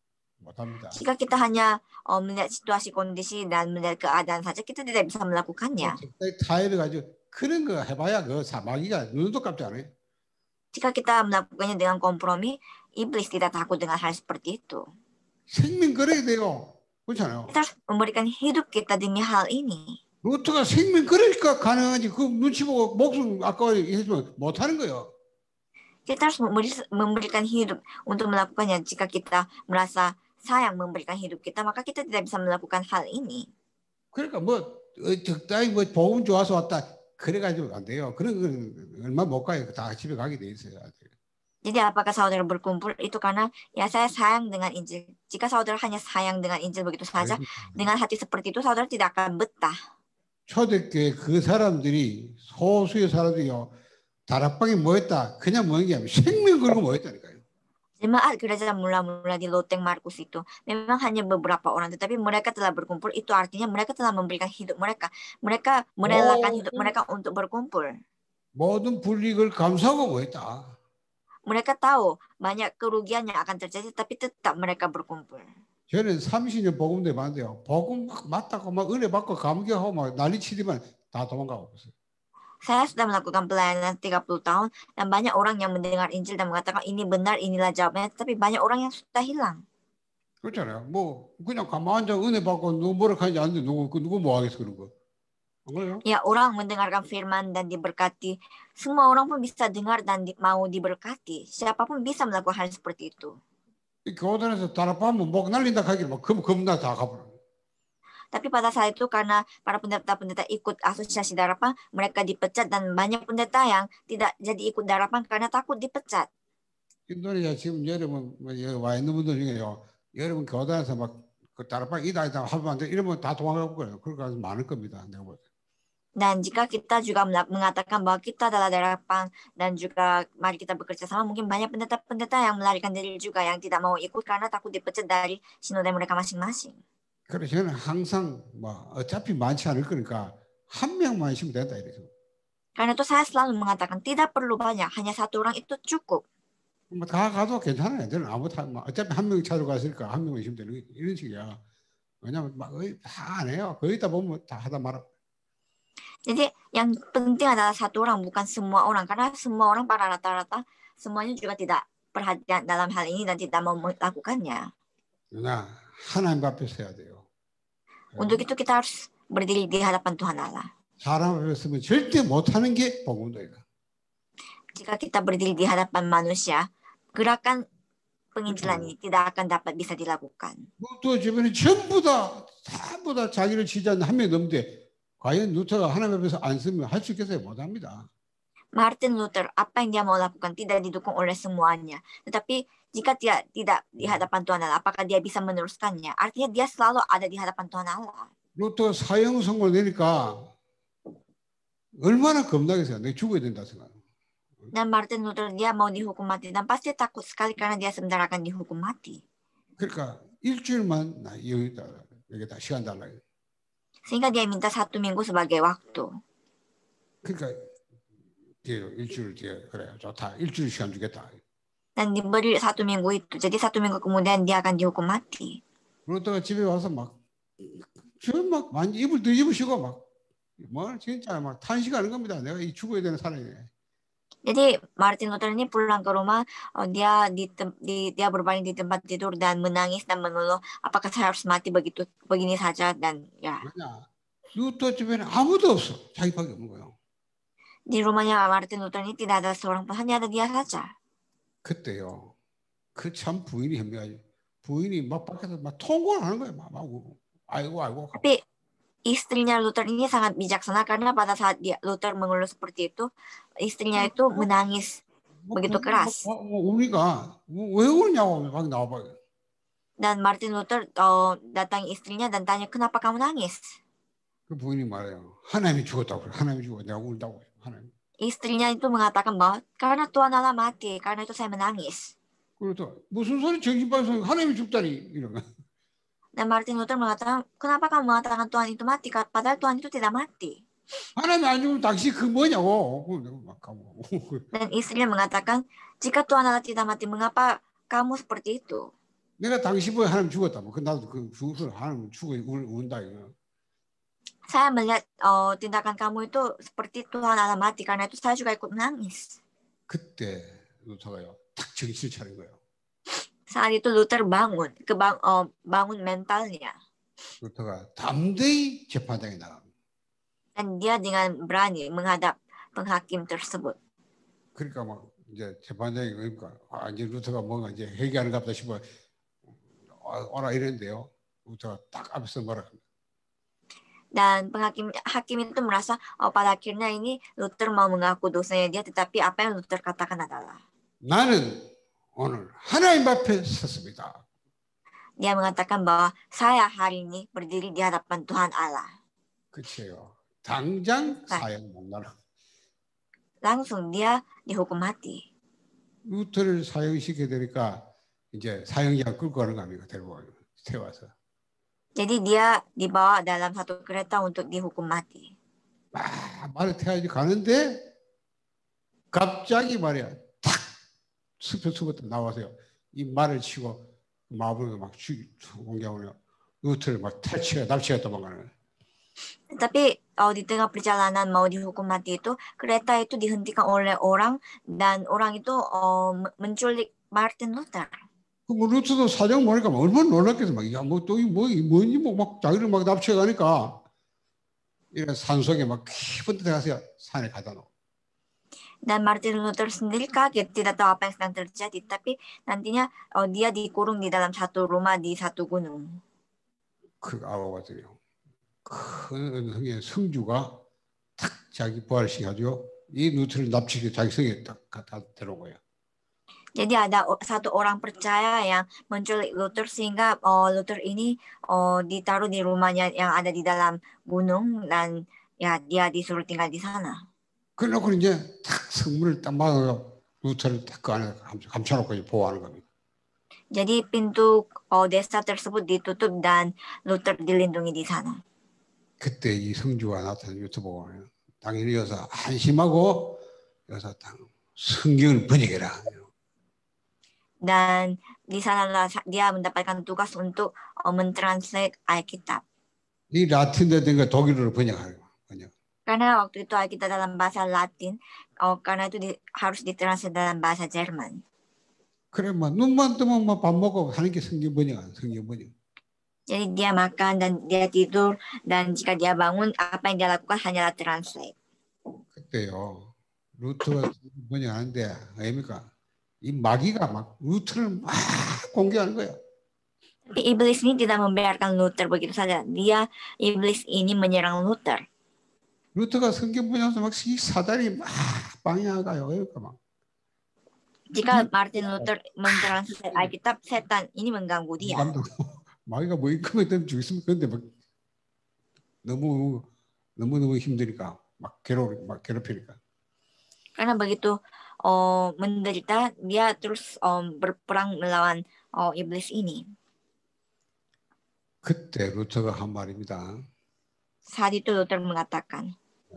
못합니다. Jika kita hanya oh, melihat situasi kondisi dan melihat keadaan saja, kita tidak bisa melakukannya. 적당히 타협해 가지고 그런 거 해봐야 그 사마귀가 눈도 깜짝 안 해요. Jika kita melakukannya dengan kompromi, iblis tidak takut dengan hal seperti itu. 생명 걸어야 돼요. 그렇잖아요. Kita harus memberikan hidup kita demi hal ini. 루트가 생명 걸으니까 가능하지. 그 눈치 보고 목숨 아까워 해주면 못하는 거예요. Kita harus memberikan hidup untuk melakukannya. Jika kita merasa sayang memberikan hidup kita, maka kita tidak bisa melakukan hal ini. 그러니까 뭐 적당히 뭐 복음 좋아서 왔다. 그래가지고 안 돼요. 그런 건 얼마 못 가요. 다 집에 가게 돼 있어요. Jadi apakah saudara berkumpul itu karena ya saya sayang dengan Injil. Jika saudara hanya sayang dengan Injil begitu saja, dengan hati seperti itu saudara tidak akan betah. 초대교회 그 사람들이 소수의 사람들이요. 다락방에 모였다. 그냥 모인 게 아니라 생명 걸고 모였다니까요. Jemaat gereja mula-mula di Loteng Markus itu memang hanya beberapa orang, tetapi mereka telah berkumpul. Itu artinya mereka telah memberikan hidup mereka. Mereka merelakan hidup mereka untuk berkumpul. 모든 불이익을 감수하고 모였다. Mereka tahu banyak kerugian yang akan terjadi, tapi tetap mereka berkumpul. 저는 삼십 년 복음대 봤는데요. 복음 막 맞다고 막 은혜 받고 감격하고 막 난리 치더만 다 도망가고 있어요. Saya sudah melakukan pelayanan tiga puluh tahun dan banyak orang yang mendengar Injil dan mengatakan ini benar, inilah jawabannya, tapi banyak orang yang sudah hilang. 그렇잖아요. 뭐 그냥 가만 앉아 은혜 받고 누구 뭐라 하지 않는데 누구 누구 뭐 하겠어 그런 거. Ya, orang mendengarkan firman dan diberkati. Semua orang pun bisa dengar dan di, mau diberkati. Siapapun bisa melakukan hal seperti itu. 교단에서 다락방은 목 날린다 하기를 막 겁나 다 가버려. Tapi pada saat itu karena para pendeta-pendeta ikut asosiasi darapang, mereka dipecat dan banyak pendeta yang tidak jadi ikut darapang karena takut dipecat. 인도네시아 지금 여러분 와 있는 분들 중에요. 여러분 교단에서 막그 다락방 이다 이다 하면 안 돼. 이러면 다 도망가고 그래요. 그러니까 많을 겁니다. 내가 볼 때. Dan jika kita juga mengatakan bahwa kita adalah darapang dan juga mari kita bekerja sama, mungkin banyak pendeta-pendeta yang melarikan diri juga yang tidak mau ikut karena takut dipecat dari sinode mereka masing-masing. 그래서 저는 항상 뭐 어차피 많지 않을 거니까 한 명만 있으면 된다 이래서. Karena itu saya selalu mengatakan tidak perlu banyak, hanya satu orang itu cukup. 뭐 다 가도 괜찮아요. 저는 아무 다 어차피 한 명 찾으러 갔으니까 한 명만 있으면 되는 이런 식이야. 왜냐면 막 거의 다 안 해요. 거의 다 보면 다 하다 말아. Jadi yang penting adalah satu orang, bukan semua orang. Karena semua orang pada rata-rata semuanya juga tidak perhatian dalam hal ini dan tidak mau melakukannya. 나 하나님 앞에 서야 돼요. Untuk itu kita harus berdiri di hadapan Tuhan Allah. 사람 앞에 서면 절대 못하는 게 복음도예요. Jika kita berdiri di hadapan manusia, gerakan penginjilan ini tidak akan dapat bisa dilakukan. 또 주변에 전부 다 전부 다 자기를 지지하는 한 명 넘는데 과연 루터가 하나님 앞에서 안 쓰면 할 수 있겠어요? 못합니다. Martin Luther, apa yang dia mau lakukan tidak didukung oleh semuanya. Tetapi jika dia tidak di hadapan Tuhan Allah, apakah dia bisa meneruskannya? Artinya dia selalu ada di hadapan Tuhan Allah. 루터 사형 선고를 내니까 얼마나 겁나겠어요. 내가 죽어야 된다 생각. Dan Martin Luther dia mau dihukum mati dan pasti takut sekali karena dia sebentar akan dihukum mati. 그러니까 일주일만 나 여기다 여기다 시간 달라. Sehingga dia minta satu minggu sebagai waktu. 그러니까 뒤에 일주일 뒤에 그래 좋다. 일주일 시간 주겠다. Dan diberi satu minggu itu. Jadi satu minggu kemudian dia akan dihukum mati. 그러다가 집에 와서 막 주변 막 완전 입을 뒤집으시고 막 뭐 진짜 막 탄식하는 겁니다. 내가 이 죽어야 되는 사람이네. Jadi Martin Luther ini pulang ke rumah, oh, dia di, di dia berbaring di tempat tidur dan menangis dan mengeluh, apakah saya harus mati begitu begini saja dan ya. 루터 집에는 아무도 없어. 자기밖에 없는 거예요. Di rumahnya Martin Luther ini tidak ada seorang pun, hanya ada dia saja. 그때요. 그 참 부인이 현명하지. 부인이 막 밖에서 막 통곡을 하는 거예요. 막, 막 아이고 아이고. Tapi istrinya Luther ini sangat bijaksana karena pada saat dia Luther mengeluh seperti itu, istrinya itu menangis begitu keras. 우리가 왜 우냐고 막 나와봐. Dan Martin Luther uh, datangi istrinya dan tanya kenapa kamu nangis? 그 부인이 말해요. 하나님이 죽었다고 그래. 하나님이 죽어. 내가 울다고. 하나님. Istrinya itu mengatakan bahwa karena Tuhan Allah mati, karena itu saya menangis. 그래서 무슨 소리 정신병 하나님이 죽다니 이런 거. Dan Martin Luther mengatakan, kenapa kamu mengatakan Tuhan itu mati? Padahal Tuhan itu tidak mati. 하나님 안 죽으면 당신 그 뭐냐고. Dan istrinya mengatakan, jika Tuhan Allah tidak mati, mengapa kamu seperti itu? 내가 당신보다 하나님 죽었다. 뭐 나도 그 죽을 하나님 죽어 운다 이거. Saya melihat oh, tindakan kamu itu seperti Tuhan Allah mati. Karena itu saya juga ikut menangis. 그때 루터가요. 딱 정신을 차린 거예요. Saat itu Luther bangun, kebang, oh, bangun mentalnya. 루터가 담대히 재판장에 나갑니다. Dan dia dengan berani menghadap penghakim tersebut. 그러니까 막 이제 재판장이 그러니까 아, 이제 루터가 뭔가 이제 회개하는 갑다 싶어 오라 이랬는데요. 루터가 딱 앞에서 뭐라 합니다. Dan penghakim hakim itu merasa oh, pada akhirnya ini Luther mau mengaku dosanya dia, tetapi apa yang Luther katakan adalah 나는 오늘 하나님 앞에 섰습니다. dia mengatakan bahwa saya hari ini berdiri di hadapan Tuhan Allah. 그치요. 당장 사형 못나라. Langsung dia dihukum mati. 루터를 사형시켜야 되니까 이제 사형장 끌고 가는 겁니다. 데리고 태워서. Jadi dia dibawa dalam satu kereta untuk dihukum mati. 아, 말을 태워야지 가는데 갑자기 말이야 탁 숲에서부터 나와서요. 이 말을 치고 마음으로 막 공격하며 루터를 막 탈취해 납치해 도망가는. Tapi oh, di tengah perjalanan mau dihukum mati itu kereta itu dihentikan oleh orang dan orang itu oh, menculik Martin Luther. 뭐 루터도 사정 보니까 얼마나 놀랐겠어. 막, 야, 뭐, 또, 뭐, 뭐니, 뭐, 막, 자기를 막 납치해 가니까, 이런 산속에 막 깊은 데 가서 산에 가다 놓고. Dan Martin Luther sendiri kaget, tidak tahu apa yang sedang terjadi. Tapi nantinya oh, dia dikurung di dalam satu rumah di satu gunung. 그 아버지요. 큰 성의 성주가 탁 자기 부활을 시켜가지고 이 루터를 납치해 자기 성에 딱 갖다 데려온 거예요. Jadi ada satu orang percaya yang menculik Luther sehingga oh, Luther ini oh, ditaruh di rumahnya yang ada di dalam gunung dan ya dia disuruh tinggal di sana. 그래놓고 이제 탁 성문을 딱 막아서 루터를 딱 그 안에 감춰놓고 보호하는 겁니다. Jadi pintu oh, desa tersebut ditutup dan Luther dilindungi di sana. 그때 이 성주가 나타난 유튜브 보면 당연히 여기서 안심하고 여기서 성경을 번역해라. Dan di sanalah dia mendapatkan tugas untuk uh, mentranslate Alkitab. 이 라틴에 된 거 독일어로 번역하고 번역. Karena waktu itu Alkitab dalam bahasa Latin, oh, karena itu di, harus ditranslate dalam bahasa Jerman. 그래 뭐 눈만 뜨면 뭐 밥 먹고 하는 게 성경 번역, 성경 번역. Jadi dia makan dan dia tidur dan jika dia bangun apa yang dia lakukan hanyalah translate. 그때요 루터가 번역하는데 아닙니까? 이 마귀가 막 루터를 막 공격하는 거야. Tapi iblis ini tidak membiarkan Luther begitu saja. Dia iblis ini menyerang Luther. 루터가 성경 번역해서 막 이 사단이 막 방해하가요. 그러니까 막. Jika Martin Luther mentranslate Alkitab, setan ini mengganggu dia. 마귀가 뭐 이거면 되면 죽였으면 근데 막 너무 너무 너무 힘드니까 막 괴롭 막 괴롭히니까. Karena begitu oh, menderita, dia terus um, berperang melawan oh, iblis ini. 그때 루터가 한 말입니다. Saat itu Luther mengatakan,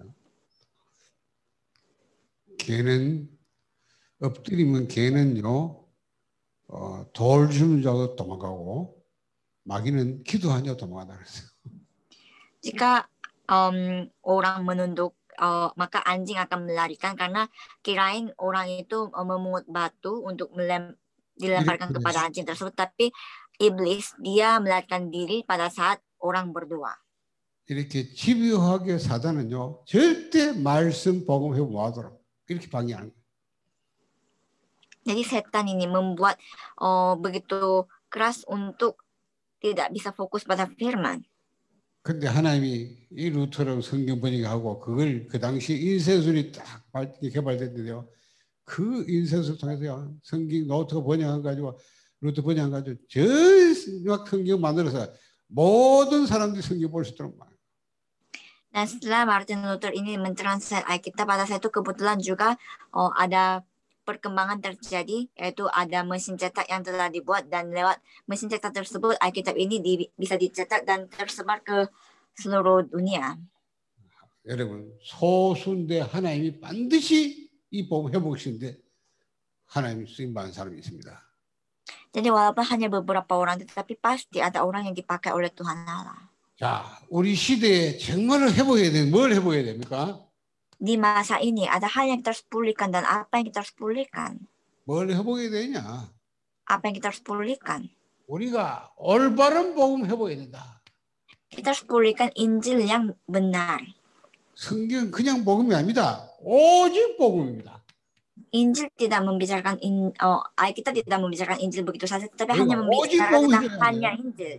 걔는 엎드리면 걔는요 어, 돌 주는 자도 도망가고 마귀는 기도하냐 도망간다 그랬어요. Jika um, orang menunduk, uh, maka anjing akan melarikan karena kirain orang itu uh, memungut batu untuk melem, dilemparkan kepada anjing tersebut, tapi iblis dia melarikan diri pada saat orang berdoa. 이렇게 집요하게 사단은요 절대 말씀 복음 회복 못하도록 이렇게 방해하는 거예요. Jadi setan ini membuat uh, begitu keras untuk tidak bisa fokus pada firman. 근데 하나님이 이 루터로 성경 번역하고 그걸 그 당시 인쇄술이 딱 개발됐는데요. 그 인쇄술 통해서요 성경 노트 번역한 가지고 루터 번역한 가지고 전막 성경 만들어서 모든 사람들이 성경 볼 수 있도록 막. Dan setelah Martin Luther ini mentranslate Alkitab, pada saat itu kebetulan juga oh, ada perkembangan terjadi, yaitu ada mesin cetak yang telah dibuat dan lewat mesin cetak tersebut Alkitab ini di, bisa dicetak dan tersebar ke seluruh dunia. 여러분 소수인데 하나님이 반드시 이 복음 회복시는데 하나님 쓰임 받는 사람이 있습니다. Jadi walaupun hanya beberapa orang, tetapi pasti ada orang yang dipakai oleh Tuhan Allah. 자, 우리 시대에 정말로 회복해야 돼. 뭘 회복해야 됩니까? Di masa ini ada hal yang kita harus pulihkan dan apa yang kita harus pulihkan? 뭘 회복해야 되냐? Apa yang kita harus pulihkan? 우리가 올바른 복음 회복해야 된다. Kita harus pulihkan Injil yang benar. 성경 그냥 복음이 아닙니다. 오직 복음입니다. Injil tidak membicarakan in, oh, Alkitab tidak membicarakan Injil begitu saja, tetapi hanya membicarakan tentang hanya Injil.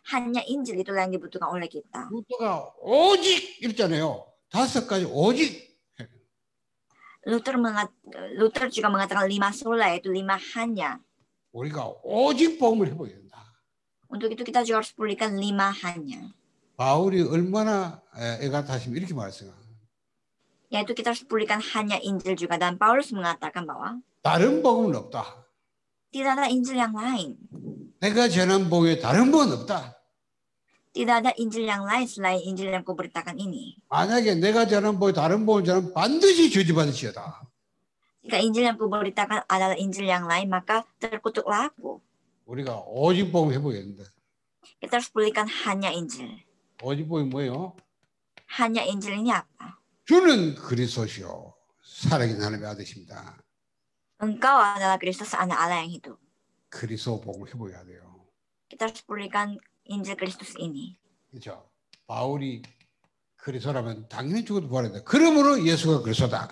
hanya Injil itulah yang dibutuhkan oleh kita. 루터가 오직 이랬잖아요. 다섯 가지 오직. Luther mengat, Luther juga mengatakan lima sola, yaitu lima hanya. 우리가 오직 복음을 해보야 된다. Untuk itu kita juga harus pulihkan lima hanya. 바울이 얼마나 애가 타시면 이렇게 말했어요. Yaitu kita harus pulihkan hanya Injil juga. Dan Paulus mengatakan bahwa 다른 복음은 없다. tidak ada Injil yang lain. 내가 전한 복음에 다른 복음은 없다. Tidak ada Injil yang lain selain Injil yang kuberitakan ini. 만약에 내가 전한 복음에 다른 복음을 전하면 반드시 저주받으시다. Jika Injil yang kuberitakan adalah Injil yang lain, maka terkutuklah aku. 우리가 오직 복음 해보야 된다. Kita harus pulihkan hanya Injil. 오직 복음이 뭐예요? Hanya Injil ini apa? 주는 그리스도시요 살아계신 하나님의 아들이십니다. Engkau adalah Kristus, anak Allah yang hidup. 그리스도 복음 해보야 돼요. Kita harus pulihkan Injil Kristus ini. 그렇죠? 바울이 그리스도라면 당연히 죽어도 부활한다. 그러므로 예수가 그리스도다.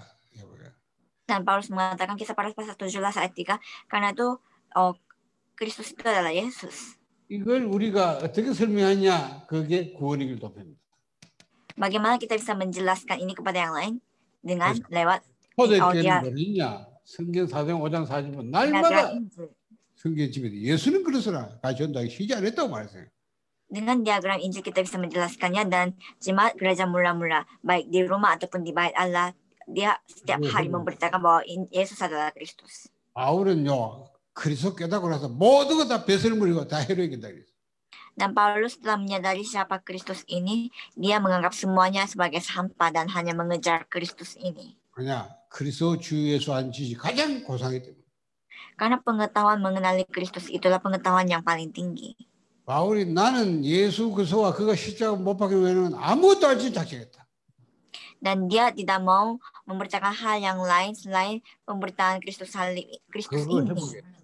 Dan Paulus mengatakan kisah pada pasal tujuh belas ayat tiga, karena itu oh, Kristus itu adalah Yesus. 이걸 우리가 어떻게 설명하냐? 그게 구원의 길 도표입니다. Bagaimana kita bisa menjelaskan ini kepada yang lain dengan 그렇죠. lewat 초대교회는 뭐냐? 성경 사도행 오 장 사십 분 날마다 성경 집에서 예수는 그리스도라 같이 온다고 쉬지 않았다고 말했어요. Dengan diagram Injil kita bisa menjelaskannya, dan jemaat gereja mula-mula baik di rumah ataupun di bait Allah, dia setiap hari memberitakan bahwa Yesus adalah Kristus. 바울은요 그리스도 깨닫고 나서 모든 거 다 벼슬 물리고 다 해로이긴다 그랬어요. Dan Paulus telah menyadari siapa Kristus ini, dia menganggap semuanya sebagai sampah dan hanya mengejar Kristus ini. 그냥 그리스도 주 예수 안 지지 가장 고상이 때문에. Karena pengetahuan mengenali Kristus itulah pengetahuan yang paling tinggi. 바울이 나는 예수 그리스도와 그가 십자가 못 박힌 외에는 아무것도 알지 작정했다. Dan dia tidak mau memberitakan hal yang lain selain pemberitaan Kristus salib Kristus ini.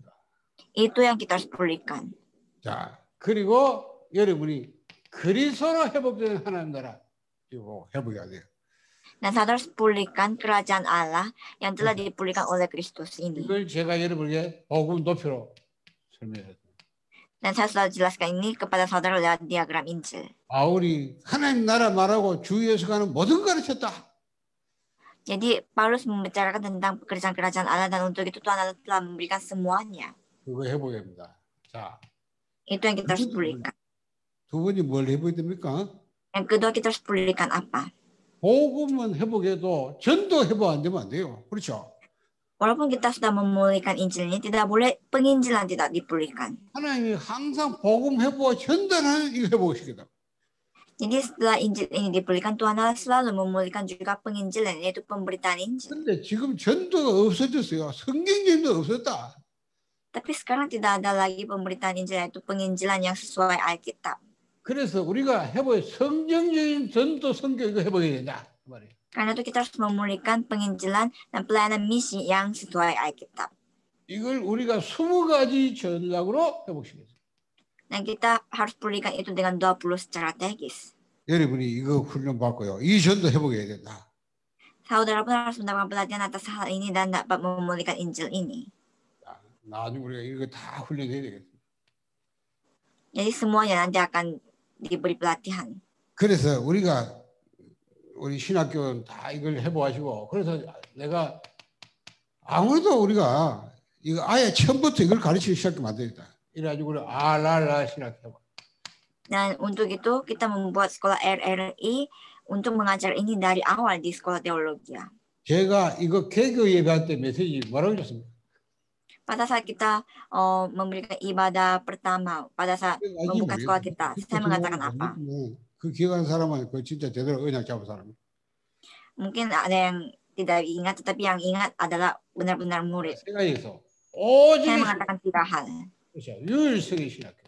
Itu yang kita harus pulihkan. 자, 그리고 여러분이 그리스도로 회복되는 하나님 나라 이거 회복해야 돼요. Dan saudara harus pulihkan kerajaan Allah yang telah dipulihkan oleh Kristus ini. 이걸 제가 여러분에게 복음 도표로 설명했습니다. Dan saya sudah jelaskan ini kepada saudara lewat diagram Injil. 바울이 하나님 나라 말하고 주 예수가는 모든 걸 가르쳤다. Jadi Paulus membicarakan tentang pekerjaan kerajaan Allah, dan untuk itu Tuhan Allah telah memberikan semuanya. 그거 해보야 합니다. 자, Itu yang kita harus pulihkan. 두 번이 뭘 해보야 됩니까? Yang kedua kita harus pulihkan apa? 복음은 회복해도 전도 회복 안 되면 안 돼요. 그렇죠? Walaupun kita sudah memulihkan Injilnya, tidak boleh penginjilan tidak dipulihkan. 하나님이 항상 복음 회복과 전도는 이거 회복시키다. Jadi setelah Injil ini dipulihkan, Tuhan Allah selalu memulihkan juga penginjilan, yaitu pemberitaan Injil. 근데 지금 전도가 없어졌어요. 성경전도 없었다. Tapi sekarang tidak ada lagi pemberitaan Injil, yaitu penginjilan yang sesuai Alkitab. 그래서 우리가 해보야 성경적인 전도 성경 이거 해보야 된다. 그 말이에요. Karena itu kita harus memulihkan penginjilan dan pelayanan misi yang sesuai Alkitab. 이걸 우리가 스무 가지 전략으로 회복시켰어요. Dan kita harus pulihkan itu dengan dua puluh strategis. 여러분이 이거 훈련 받고요. 이 전도 회복해야 된다. Saudara pun harus mendapatkan pelatihan atas hal ini dan dapat memulihkan Injil ini. 자, 나중에 우리가 이거 다 훈련해야 되겠다. Jadi semuanya nanti akan diberi pelatihan. 그래서 우리가 우리 신학교는 다 이걸 해보시고 그래서 내가 아무래도 우리가 이거 아예 처음부터 이걸 가르치기 시작하면 안 되겠다. 이래가지고 우리 알알라 신학교. Dan untuk itu kita membuat sekolah R R I untuk mengajar ini dari awal di sekolah teologi. 제가 이거 개교 예배할 때 메시지 뭐라고 줬습니까? Pada saat kita uh, memberikan ibadah pertama, pada saat membuka sekolah kita, saya mengatakan apa? 그 기억하는 사람은 그 진짜 제대로 언약 잡은 사람. Mungkin ada yang tidak ingat, tetapi yang ingat adalah benar-benar murid. 세상에서 오직 Saya mengatakan tiga hal. 그렇죠. 유일성의 신학교.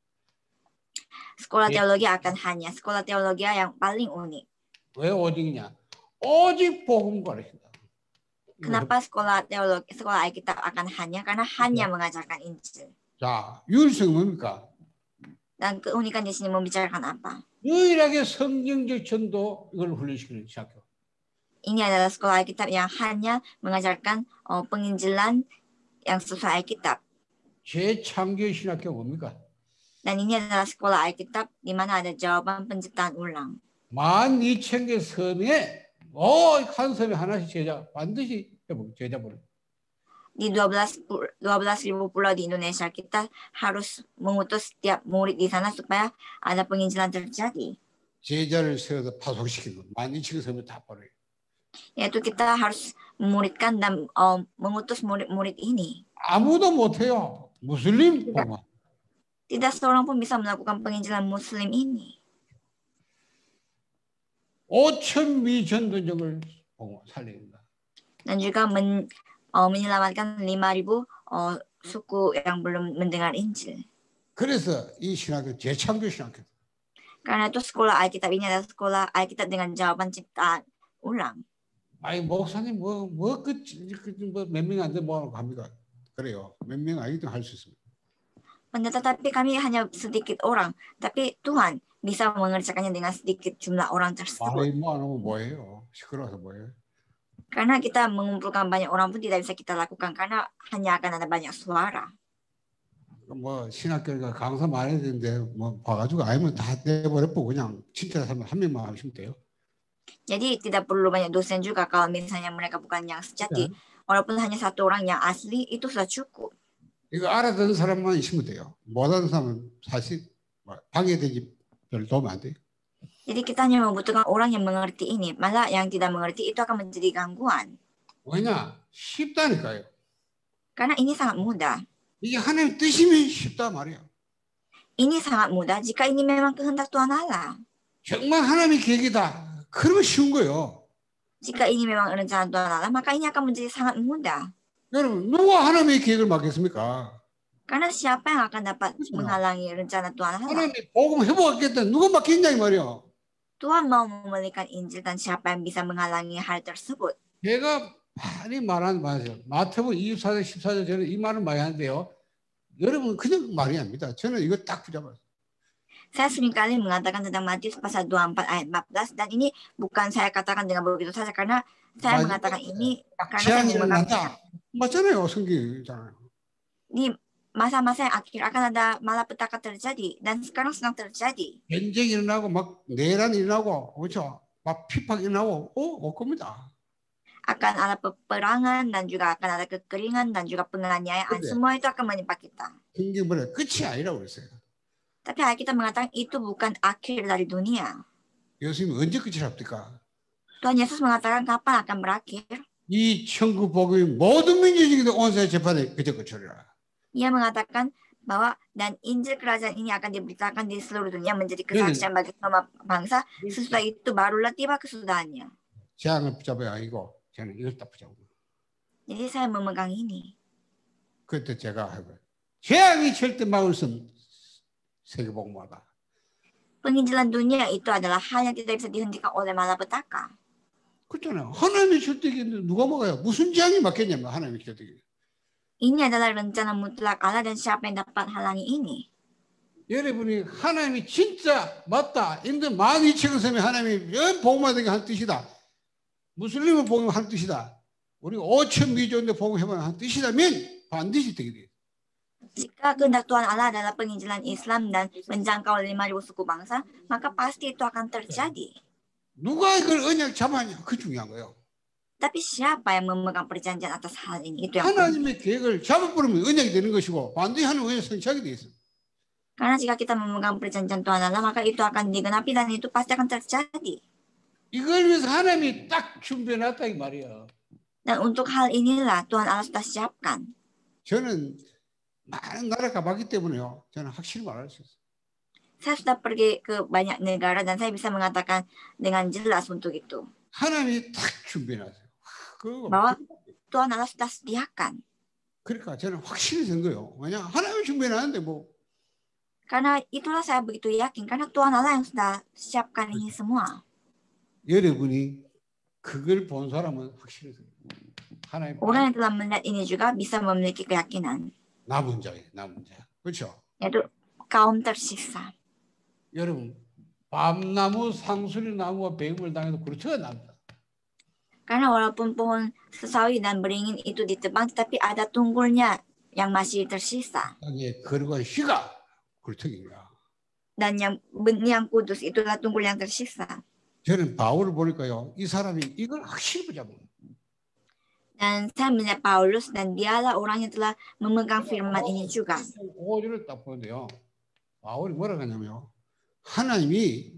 Sekolah teologi akan hanya sekolah teologi yang paling unik. 왜 오직이냐? 오직 복음 가르친다. Kenapa sekolah teologi, sekolah Alkitab akan hanya karena hanya mengajarkan Injil. 자, 유일성이 뭡니까? Dan keunikan di sini membicarakan apa? 유일하게 성경적 전도 이걸 훈련시키는 신학교. Ini adalah sekolah Alkitab yang hanya mengajarkan oh, penginjilan yang sesuai Alkitab. 재창조 신학교 뭡니까? Dan ini adalah sekolah Alkitab di mana ada jawaban penciptaan ulang. 만 이천 개 섬에 어, 한 섬에 하나씩 제자 반드시 해보 제자분. Di dua belas ribu pulau di Indonesia, kita harus mengutus setiap murid di sana supaya ada penginjilan terjadi. 제자를 세워서 파송시키는 만 이천 개 섬에 다 버려요. Yaitu kita harus memuridkan dan uh, mengutus murid-murid ini. 아무도 못해요. 무슬림 봉화. Tidak seorang pun bisa melakukan penginjilan Muslim ini. 오천 미 전도적을 살립니다. Dan juga men, uh, menyelamatkan lima ribu uh, suku yang belum mendengar Injil. 그래서 이 신학교 재창조 신학교. Karena itu sekolah Alkitab ini adalah sekolah Alkitab dengan jawaban ciptaan ulang. 아니 목사님 뭐뭐그뭐몇 명 안 돼 뭐 합니까? 그래요. 몇 명 아니든 할 수 있습니다. Pendeta, tapi kami hanya sedikit orang, tapi Tuhan bisa mengerjakannya dengan sedikit jumlah orang tersebut. 말이 뭐 안 하면 뭐예요? 시끄러워서 뭐예요? Karena kita mengumpulkan banyak orang pun tidak bisa kita lakukan karena hanya akan ada banyak suara. 뭐 신학교가 강사 많이 되는데 뭐 봐가지고 아니면 다 내버려보고 그냥 진짜 사람 한 명만 하시면 돼요. Jadi tidak perlu banyak dosen juga kalau misalnya mereka bukan yang sejati. Walaupun hanya satu orang yang asli itu sudah cukup. 이거 알아듣는 사람만 있으면 돼요. 못하는 사람은 사실 방해되지 별 도움 안 돼요. Jadi kita hanya membutuhkan orang yang mengerti ini. Malah yang tidak mengerti itu akan menjadi gangguan. 왜냐? 쉽다니까요. Karena ini sangat mudah. 이게 하나님 뜻이면 쉽다 말이야. Ini sangat mudah jika ini memang kehendak Tuhan Allah. 정말 하나님의 계획이다. 그러면 쉬운 거예요. Jika ini memang rencana Tuhan Allah, maka ini akan menjadi sangat mudah. 여러분, 누가 하나님의 계획을 막겠습니까? Karena siapa yang akan dapat menghalangi rencana Tuhan Allah? 하나님이 복음 해보겠다. 누가 막겠냐 이 말이야. Tuhan mau memulihkan Injil dan siapa yang bisa menghalangi hal tersebut? 제가 많이 말하는 말이에요. 마태복음 이십사 장 십사 절 저는 이 말을 많이 하는데요. 여러분 그냥 말이 아닙니다. 저는 이거 딱 붙잡아요. Saya seringkali mengatakan tentang Matius pasal dua puluh empat ayat empat belas dan ini bukan saya katakan dengan begitu saja karena saya mengatakan ini karena saya memegang 맞잖아요. 성경이잖아요. di masa-masa yang akhir akan ada malapetaka terjadi dan sekarang sedang terjadi. 전쟁이 일어나고 막 내란 일어나고 그렇죠. 막 핍박 일어나고 어, 올 겁니다. Akan ada peperangan dan juga akan ada kekeringan dan juga penganiayaan. Betul. Semua itu akan menimpa kita. 성경 보면 끝이 아니라고 그랬어요. Tapi Alkitab mengatakan itu bukan akhir dari dunia. 예수님 언제 끝이 납니까? Tuhan Yesus mengatakan kapan akan berakhir? 이 천국 복음이 모든 민족에게 온 세상 재판에 그저 그쳐리라. Ia mengatakan bahwa dan Injil kerajaan ini akan diberitakan di seluruh dunia menjadi kesaksian bagi semua bangsa. Sesudah itu barulah tiba kesudahannya. 재앙을 붙잡아야 아니고 저는 이걸 딱 붙잡고. Jadi saya memegang ini. 그때 제가 하고 재앙이 절대 막을 수 없는 세계복음화다. Penginjilan dunia itu adalah hal yang tidak bisa dihentikan oleh malapetaka. 그렇잖아요. 하나님의 절대기인데 누가 막아요? 무슨 재앙이 막겠냐면 하나님의 절대기. Ini adalah rencana mutlak Allah dan siapa yang dapat halangi ini? 여러분이 하나님이 진짜 맞다. 인도 만 이천 섬에 하나님이 연 복음화되게 한 뜻이다. 무슬림은 복음한 뜻이다. 우리 오천 미조인데 복음해보면 한 뜻이다면 반드시 되게 돼요. Jika kehendak Tuhan Allah adalah penginjilan Islam dan menjangkau lima ribu suku bangsa, maka pasti itu akan terjadi. 누가 이걸 언약 잡았냐? 그 중요한 거예요. Tapi siapa yang memegang perjanjian atas hal ini? Itu yang 하나님의 계획을 잡아버리면 언약이 되는 것이고 반드시 하나님 언약 성취하게 돼 있어요. Karena jika kita memegang perjanjian Tuhan Allah, maka itu akan digenapi dan itu pasti akan terjadi. 이걸 위해서 하나님이 딱 준비해놨다 이 말이야. Dan untuk hal inilah Tuhan Allah sudah siapkan. 저는 많은 나라 가봤기 때문에요. 저는 확실히 말할 수 있어요. Saya sudah pergi ke banyak negara dan saya bisa mengatakan dengan jelas untuk itu. 하나님이 딱 준비해놨어요. Bahwa Tuhan Allah sudah sediakan. 그러니까 저는 확실히 된 거예요. 왜냐 하나님이 준비해놨는데 뭐. Karena itulah saya begitu yakin karena Tuhan Allah yang sudah siapkan ini semua. 여러분이 그걸 본 사람은 확실히 돼요. 하나님. Orang yang telah melihat ini juga bisa memiliki keyakinan. 남은 자예요, 남은 자. 그렇죠? Yaitu kaum tersisa. 여러분, 밤나무, 상수리 나무와 배임을 당해도 그렇죠, 납니다. Karena walaupun pohon sesawi dan beringin itu ditebang, tetapi ada tunggulnya yang masih tersisa. 땅에 거룩한 씨가 굴뚝인가. Dan yang yang kudus itulah tunggul yang tersisa. 저는 바울을 보니까요, 이 사람이 이걸 확실히 붙잡은. Dan saya melihat Paulus dan dialah orang yang telah memegang firman ini juga. 오 절을 딱 보는데요. 바울이 뭐라고 하냐면요. 하나님이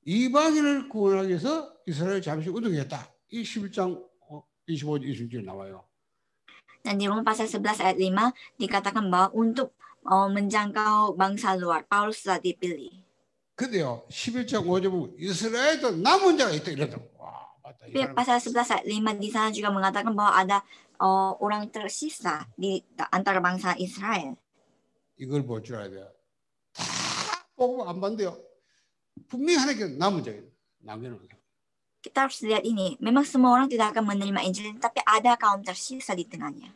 이방인을 구원하기 위해서 이스라엘 잠시 운동했다. 이 십일 장 이십오 절 이십 절 나와요. Dan di Roma pasal sebelas ayat lima dikatakan bahwa untuk uh, menjangkau bangsa luar Paulus telah dipilih. 근데요, 십일 장 오 절 보면 이스라엘도 남은 자가 있다 이러더라고. 와, 맞다. Tapi pasal sebelas ayat lima di sana juga mengatakan bahwa ada uh, orang tersisa di antara bangsa Israel. 이걸 볼 줄 알아야 돼요. 다 보고 안 반대요. 분명히 하나님께 남은 자예요. 남겨놓은 자. Kita harus lihat ini. Memang semua orang tidak akan menerima Injil, tapi ada kaum tersisa di tengahnya.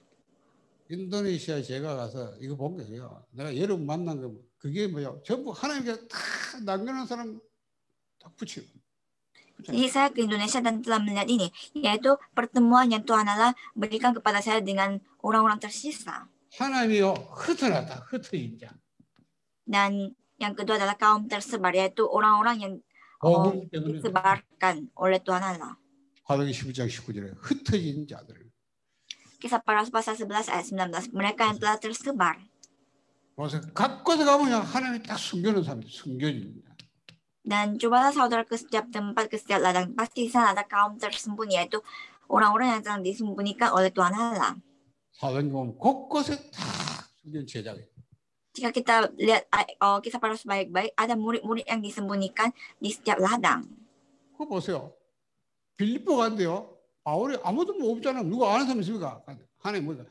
인도네시아 제가 가서 이거 본 거예요. 내가 여러분 만난 거 그게 뭐야? 전부 하나님께 다 남겨놓은 사람 딱 붙이고. Jadi saya ke Indonesia dan telah melihat ini, yaitu pertemuan yang Tuhan Allah berikan kepada saya dengan orang-orang tersisa. 하나님이요 흩어놨다, 흩어진 자. Dan yang kedua adalah kaum tersebar, yaitu orang-orang yang oh, disebarkan oleh Tuhan Allah. 사도행전 십일 장 십구 절에 흩어진 자들. Kisah para Rasul pasal sebelas ayat sembilan belas, mereka yang telah tersebar. 그래서 각곳에 가면 하나님이 딱 숨겨놓은 사람들, 숨겨집니다. Dan cobalah saudara ke setiap tempat, ke setiap ladang, pasti di sana ada kaum tersembunyi, yaitu orang-orang yang sedang disembunyikan oleh Tuhan Allah. 사도행전 보면 곳곳에 다 숨겨진 제자가. Jika kita lihat oh, kisah para Rasul baik-baik, ada murid-murid yang disembunyikan di setiap ladang. 그거 보세요. 빌립보 간대요. 바울이 아무도 뭐 없잖아. 누가 아는 사람 있습니까? 하나님 뭐가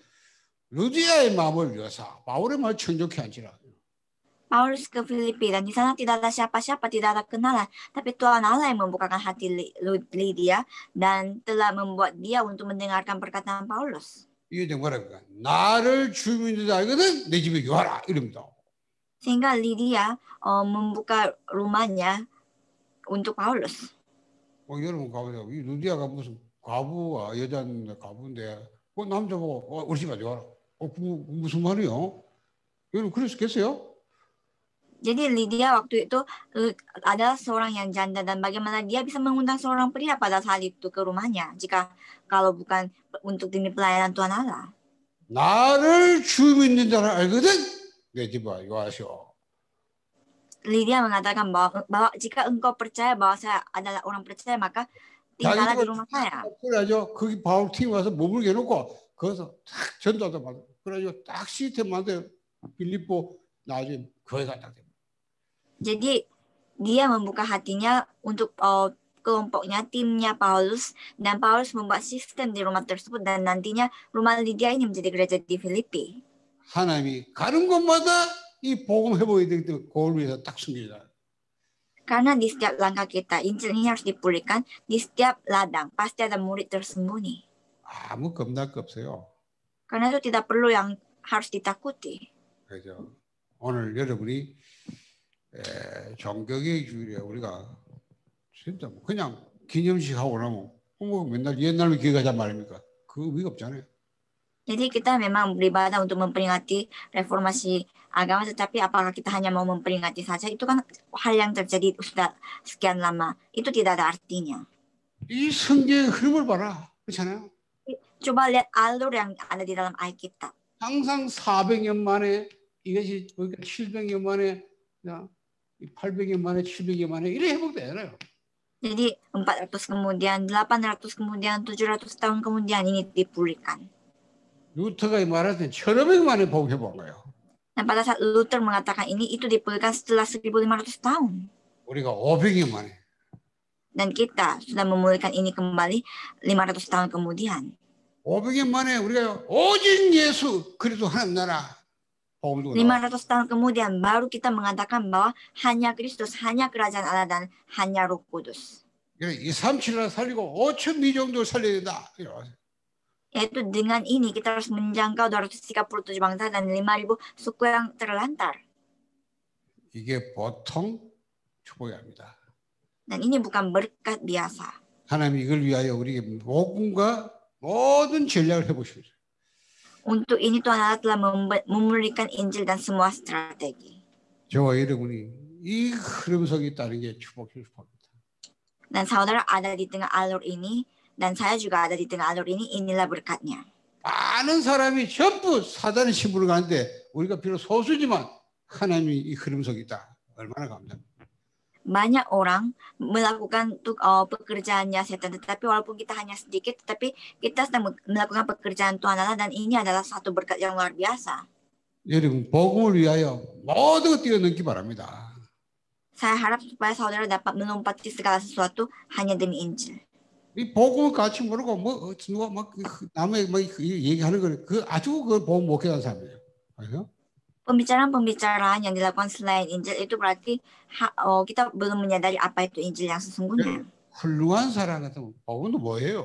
루디아의 마음을 위해서 바울의 마음을 천족히 한지라. Paulus ke Filipi dan di sana tidak ada siapa-siapa, tidak ada kenalan, tapi Tuhan Allah yang membukakan hati Lydia dan telah membuat dia untuk mendengarkan perkataan Paulus. 이게 뭐라고 할까? 나를 주민들 알거든 내 집에 와라 이럽니다. Sehingga Lydia uh, membuka rumahnya untuk Paulus. 어, 여러분 가보세요. 이 루디아가 무슨 과부와 여자인데 과부인데 그 남자 보고 어, 우리 집에 와라. 어, 그, 무슨 말이요? 여러분 그럴 수 있겠어요? Jadi Lydia waktu itu uh, adalah seorang yang janda dan bagaimana dia bisa mengundang seorang pria pada saat itu ke rumahnya jika kalau bukan untuk demi pelayanan Tuhan Allah. 나를 주 믿는 자를 알거든 내 집에 와셔. Lydia mengatakan bahwa, bahwa jika engkau percaya bahwa saya adalah orang percaya maka tinggallah di rumah saya. 그래가지고 거기 바울 팀 와서 머물게 해놓고 거기서 딱 전도하다 받아. 그래가지고 딱 시스템 만들 빌립보 나중에 거기 갔다. Jadi dia membuka hatinya untuk uh, kelompoknya, timnya Paulus, dan Paulus membuat sistem di rumah tersebut dan nantinya rumah Lydia ini menjadi gereja di Filipi. 하나님이 가는 곳마다 이 복음 회복이 되기 때문에 그걸 위해서 딱 숨기자. Karena di setiap langkah kita, Injil ini harus dipulihkan di setiap ladang. Pasti ada murid tersembunyi. 아무 겁날 거 없어요. Karena itu tidak perlu yang harus ditakuti. 그렇죠. 오늘 여러분이 에, 종교개혁 주일에 우리가 진짜 그냥 기념식 하고 나면 뭐 맨날 옛날로 기억하자 말입니까? 그거 의미 없잖아요. Jadi kita memang beribadah untuk memperingati reformasi agama, tetapi apakah kita hanya mau memperingati saja? Itu kan hal yang terjadi sudah sekian lama. Itu tidak ada artinya. 이 성경의 흐름을 봐라. 그렇잖아요. Coba lihat alur yang ada di dalam Alkitab. 항상 사백 년 만에 이것이 그러니까 칠백 년 만에 팔백 년 만에 칠백 년 만에 이래 회복되잖아요. Jadi empat ratus kemudian, delapan ratus kemudian, tujuh ratus tahun kemudian ini dipulihkan. 루터가 말할 때 천오백 만에 복회복한 거예요. Nah, pada saat Luther mengatakan ini, itu dipulihkan setelah seribu lima ratus tahun. 우리가 오백 년 만에. Dan kita sudah memulihkan ini kembali lima ratus tahun kemudian. 오백 년 만에 우리가 오직 예수 그리스도 하나님 나라 복음을 lima ratus tahun kemudian baru kita mengatakan bahwa hanya Kristus, hanya kerajaan Allah dan hanya Roh Kudus. 이백삼십칠 날 살리고 오천 미 정도 살려야 된다. Yaitu dengan ini kita harus menjangkau dua ratus tiga puluh tujuh bangsa dan lima ribu suku yang terlantar. 이게 보통 축복이 아닙니다. Dan ini bukan berkat biasa. 하나님 이걸 위하여 우리에게 복음과 모든 전략을 해보십시오. Untuk ini Tuhan Allah telah memulihkan Injil dan semua strategi. 저와 여러분이 이 흐름 속에 있다는 게 축복이 축복입니다. Dan saudara ada di tengah alur ini, dan saya juga ada di tengah alur ini, inilah berkatnya. 많은 사람이 전부 사단의 신분을 가는데 우리가 비록 소수지만 하나님이 이 흐름 속에 있다. 얼마나 감사합니다. Banyak orang melakukan tuk, uh, pekerjaannya setan, tetapi walaupun kita hanya sedikit, tetapi kita sedang melakukan pekerjaan Tuhan Allah, dan ini adalah satu berkat yang luar biasa. 여러분 복음을 위하여 모든 것 뛰어넘기 바랍니다. Saya harap supaya saudara dapat melompati segala sesuatu hanya demi Injil. 이 복음을 같이 모르고 뭐 누가 막 남의 막 얘기하는 거는 그 아주 그 복음 목회하는 사람이에요. 아니요? Pembicaraan-pembicaraan yang dilakukan selain Injil itu berarti ha, oh, kita belum menyadari apa itu Injil yang sesungguhnya. 훌륭한 사람 같으면 복음도 뭐예요?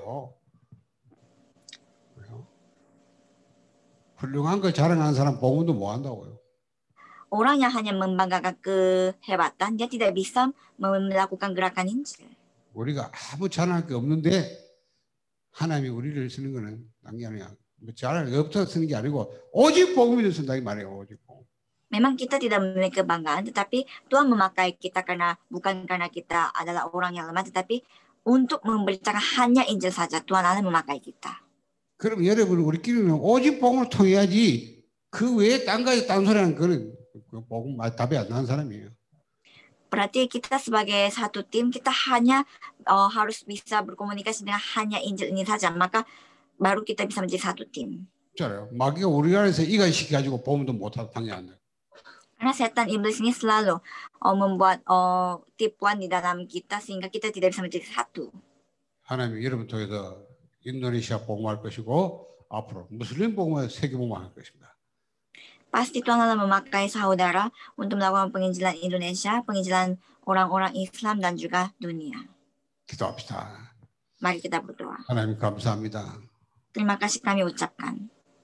훌륭한 거 자랑하는 사람 복음도 뭐 한다고요? Orang yang hanya membanggakan kehebatan, dia tidak bisa melakukan gerakan Injil. 우리가 아무 자랑할 게 없는데 하나님이 우리를 쓰는 거는 딴 게 아니야. 뭐 자랑할 게 없어서 쓰는 게 아니고 오직 복음이 쓴다는 말이에요. 오직 복음. Memang kita tidak memiliki kebanggaan, tetapi Tuhan memakai kita karena bukan karena kita adalah orang yang lemah, tetapi untuk memberitakan hanya Injil saja Tuhan Allah memakai kita. 그럼 여러분 우리끼리는 오직 복음을 통해야지 그 외에 딴 가지 딴 소리하는 그런 그 복음 답이 안 나는 사람이에요. Berarti kita sebagai satu tim kita hanya uh, harus bisa berkomunikasi dengan hanya Injil ini saja, maka baru kita bisa menjadi satu tim. 잘해요. 마귀가 우리 안에서 이간시키 가지고 복음도 못하고 당연히 안 돼요. Karena setan iblis ini selalu uh, membuat uh, tipuan di dalam kita sehingga kita tidak bisa menjadi satu. 하나님이 여러분 통해서 인도네시아 복음할 것이고 앞으로 무슬림 복음을 세계 복음할 것입니다. Pasti Tuhan Allah memakai saudara untuk melakukan penginjilan Indonesia, penginjilan orang-orang Islam dan juga dunia. 기도합시다. Mari kita berdoa. 하나님 감사합니다. Terima kasih kami ucapkan.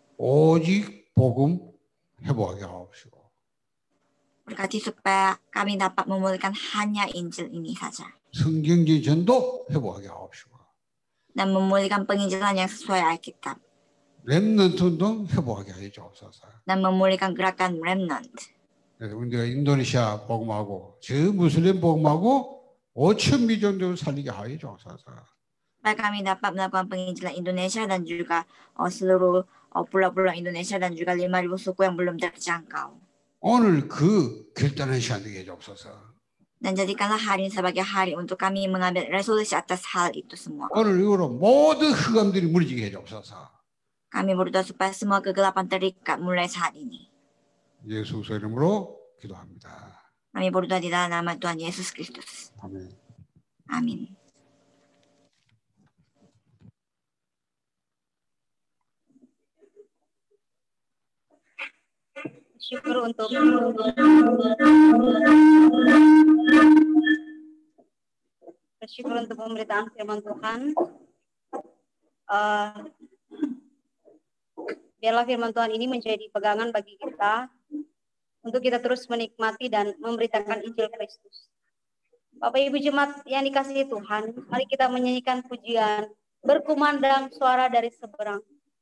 오직 복음 회복하게 하옵시고. Berkati supaya kami dapat memulihkan hanya Injil ini saja. 성경적 전도 회복하게 하옵시고. Dan memulihkan penginjilan yang sesuai Alkitab. 렘넌트 운동 회복하게 하여 주옵소서. Dan memulihkan gerakan remnant. 그래서 우리가 인도네시아 복음하고 저 무슬림 복음하고 오천 미 정도를 살리게 하여 주옵소서. Supaya kami dapat melakukan penginjilan Indonesia dan juga oh, seluruh oh, pulau-pulau Indonesia dan juga lima ribu suku yang belum terjangkau. 오늘 그 결단의 시간 되게 해주옵소서. Dan jadikanlah hari ini sebagai hari untuk kami mengambil resolusi atas hal itu semua. 오늘 이후로 모든 흑암들이 무너지게 해주옵소서. Kami berdoa supaya semua kegelapan terikat mulai saat ini. 예수 그리스도 이름으로 기도합니다. Kami berdoa di dalam nama Tuhan Yesus Kristus. 아멘. Amin. Syukur untuk bersyukur untuk pemberitaan firman Tuhan. Uh, biarlah firman Tuhan ini menjadi pegangan bagi kita untuk kita terus menikmati dan memberitakan Injil Kristus. Bapak Ibu Jemaat yang dikasihi Tuhan, mari kita menyanyikan pujian berkumandang suara dari seberang.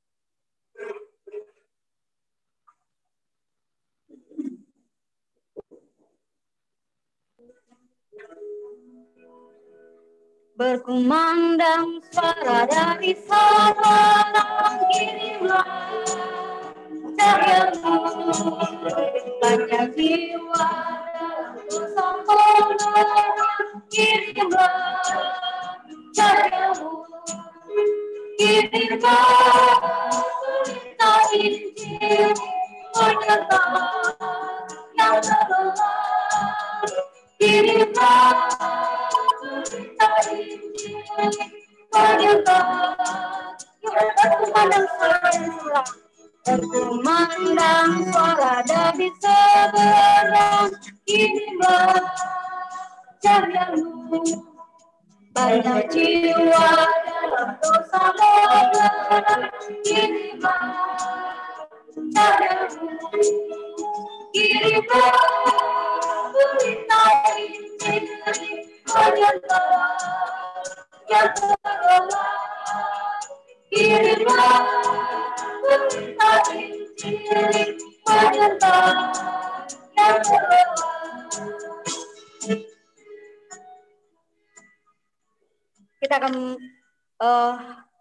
Berkumandang suara dari seberang, kirimlah cahaya-Mu, banyak jiwa dalam dosa pembenaran, kirimlah cahaya-Mu, kirimlah berita Injil, menyertai yang terbelah, kirimlah berita Injil, menyertai yang berkumandang suara seberang. Berkumandang suara dari seberang, kirimlah cahaya-Mu, banyak jiwa dalam dosa pembenaran, kirimlah cahaya-Mu, kirimlah berita Injil, menyertai yang terbelah, kirimlah berita Injil, menyertai yang terbelah. kita akan uh,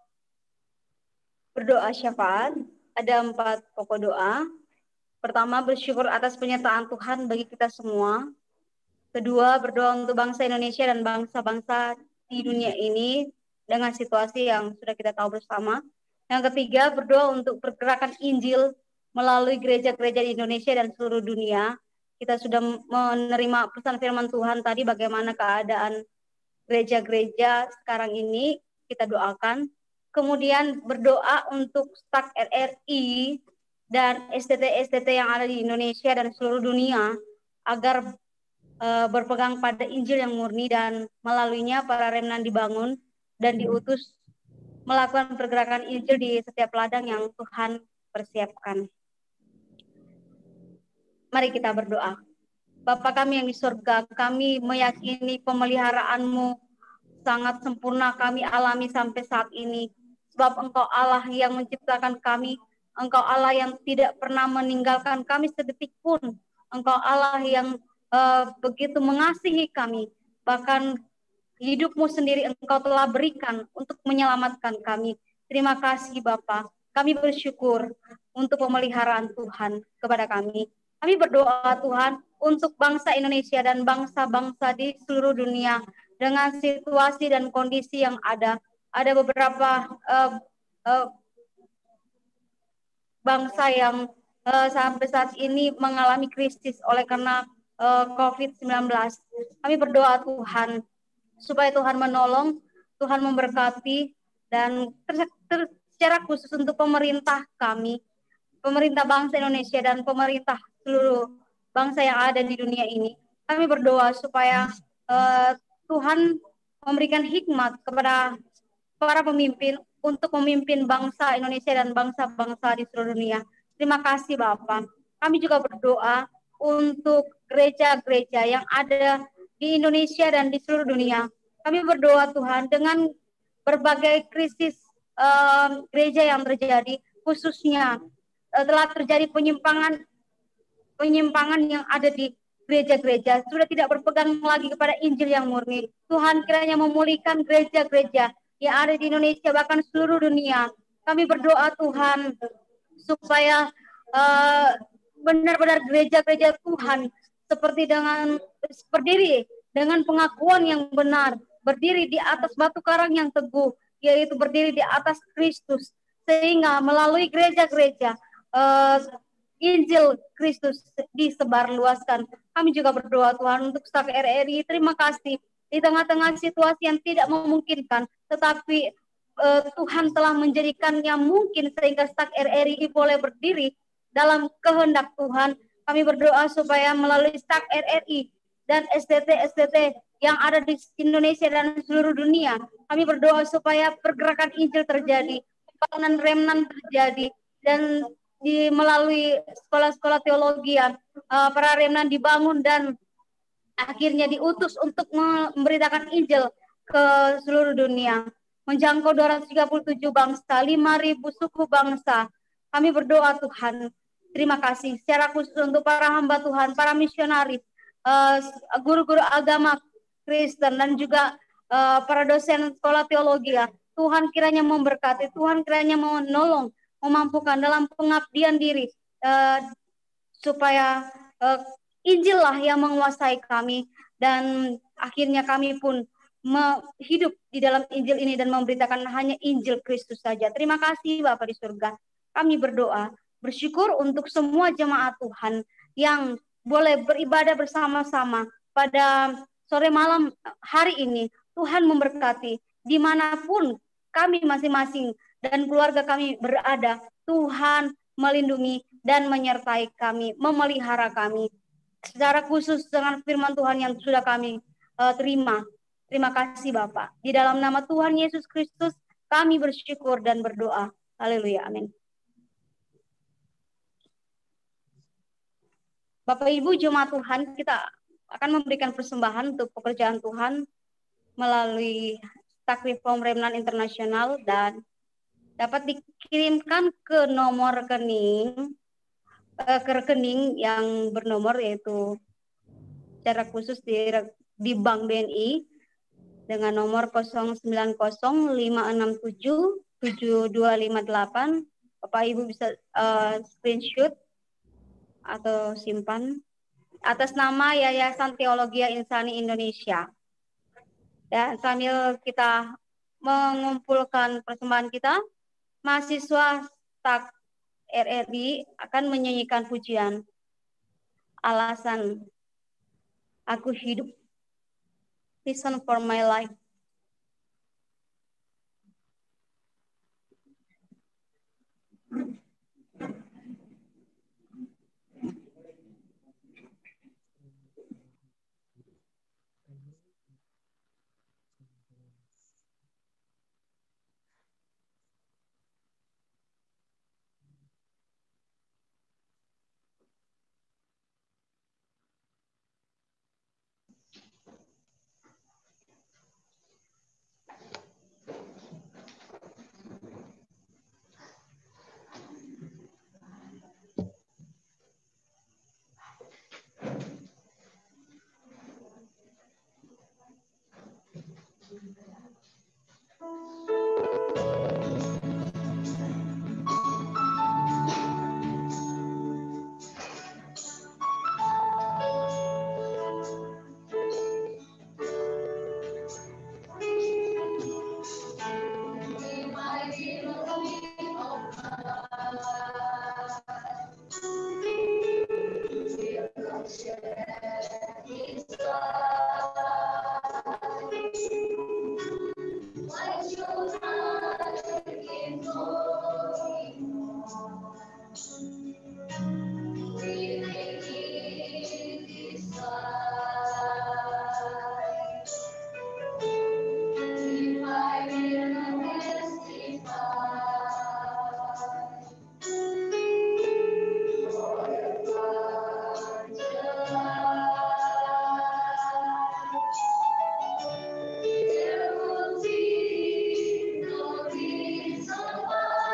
berdoa syafaat. Ada empat pokok doa. Pertama, bersyukur atas penyertaan Tuhan bagi kita semua. Kedua, berdoa untuk bangsa Indonesia dan bangsa-bangsa di dunia ini dengan situasi yang sudah kita tahu bersama. Yang ketiga, berdoa untuk pergerakan Injil melalui gereja-gereja di Indonesia dan seluruh dunia. Kita sudah menerima pesan firman Tuhan tadi bagaimana keadaan gereja-gereja sekarang ini, kita doakan. Kemudian berdoa untuk staf R R I dan S T T-S T T yang ada di Indonesia dan seluruh dunia agar uh, berpegang pada Injil yang murni dan melaluinya para remnant dibangun dan diutus melakukan pergerakan Injil di setiap ladang yang Tuhan persiapkan. Mari kita berdoa. Bapa kami yang di surga, kami meyakini pemeliharaanmu sangat sempurna kami alami sampai saat ini. Sebab Engkau Allah yang menciptakan kami, Engkau Allah yang tidak pernah meninggalkan kami sedetik pun. Engkau Allah yang uh, begitu mengasihi kami. Bahkan hidupmu sendiri Engkau telah berikan untuk menyelamatkan kami. Terima kasih Bapa. Kami bersyukur untuk pemeliharaan Tuhan kepada kami. Kami berdoa Tuhan untuk bangsa Indonesia dan bangsa-bangsa di seluruh dunia dengan situasi dan kondisi yang ada. Ada beberapa uh, uh, bangsa yang uh, sampai saat ini mengalami krisis oleh karena uh, covid sembilan belas. Kami berdoa Tuhan supaya Tuhan menolong, Tuhan memberkati, dan ter, ter, secara khusus untuk pemerintah kami, pemerintah bangsa Indonesia dan pemerintah seluruh bangsa yang ada di dunia ini. Kami berdoa supaya uh, Tuhan memberikan hikmat kepada para pemimpin untuk memimpin bangsa Indonesia dan bangsa-bangsa di seluruh dunia. Terima kasih Bapak. Kami juga berdoa untuk gereja-gereja yang ada di Indonesia dan di seluruh dunia. Kami berdoa Tuhan dengan berbagai krisis uh, gereja yang terjadi, khususnya uh, telah terjadi penyimpangan penyimpangan yang ada di gereja-gereja, sudah tidak berpegang lagi kepada Injil yang murni. Tuhan kiranya memulihkan gereja-gereja yang ada di Indonesia bahkan seluruh dunia. Kami berdoa Tuhan supaya uh, benar-benar gereja-gereja Tuhan seperti dengan berdiri dengan pengakuan yang benar, berdiri di atas batu karang yang teguh, yaitu berdiri di atas Kristus, sehingga melalui gereja-gereja uh, Injil Kristus disebarluaskan. Kami juga berdoa Tuhan untuk staf R R I. Terima kasih di tengah-tengah situasi yang tidak memungkinkan, tetapi uh, Tuhan telah menjadikannya mungkin sehingga staf R R I boleh berdiri dalam kehendak Tuhan. Kami berdoa supaya melalui staf R R I dan S T T-S T T yang ada di Indonesia dan seluruh dunia, kami berdoa supaya pergerakan Injil terjadi, pembangunan remnant terjadi, dan di melalui sekolah-sekolah teologi uh, para remnant dibangun dan akhirnya diutus untuk memberitakan Injil ke seluruh dunia, menjangkau dua ratus tiga puluh tujuh bangsa, lima ribu suku bangsa. Kami berdoa Tuhan, terima kasih secara khusus untuk para hamba Tuhan, para misionaris, uh, guru-guru agama Kristen, dan juga uh, para dosen sekolah teologi. Ya. Tuhan kiranya memberkati, Tuhan kiranya menolong, memampukan dalam pengabdian diri, uh, supaya uh, Injil lah yang menguasai kami, dan akhirnya kami pun hidup di dalam Injil ini dan memberitakan hanya Injil Kristus saja. Terima kasih Bapa di surga. Kami berdoa, bersyukur untuk semua jemaat Tuhan yang boleh beribadah bersama-sama pada sore malam hari ini. Tuhan memberkati dimanapun kami masing-masing dan keluarga kami berada. Tuhan melindungi dan menyertai kami, memelihara kami. Secara khusus dengan firman Tuhan yang sudah kami uh, terima. Terima kasih Bapak. Di dalam nama Tuhan Yesus Kristus kami bersyukur dan berdoa. Haleluya. Amin. Bapak Ibu jemaat Tuhan, kita akan memberikan persembahan untuk pekerjaan Tuhan melalui takrif Reform Remnant Internasional dan dapat dikirimkan ke nomor rekening ke rekening yang bernomor yaitu secara khusus di, di Bank B N I dengan nomor nol sembilan nol lima enam tujuh tujuh dua lima delapan. Bapak Ibu bisa uh, screenshot atau simpan atas nama Yayasan Teologia Insani Indonesia. Dan sambil kita mengumpulkan persembahan kita, mahasiswa Stak R R I akan menyanyikan pujian Alasan Aku Hidup, Reason for My Life. There will be no reason why.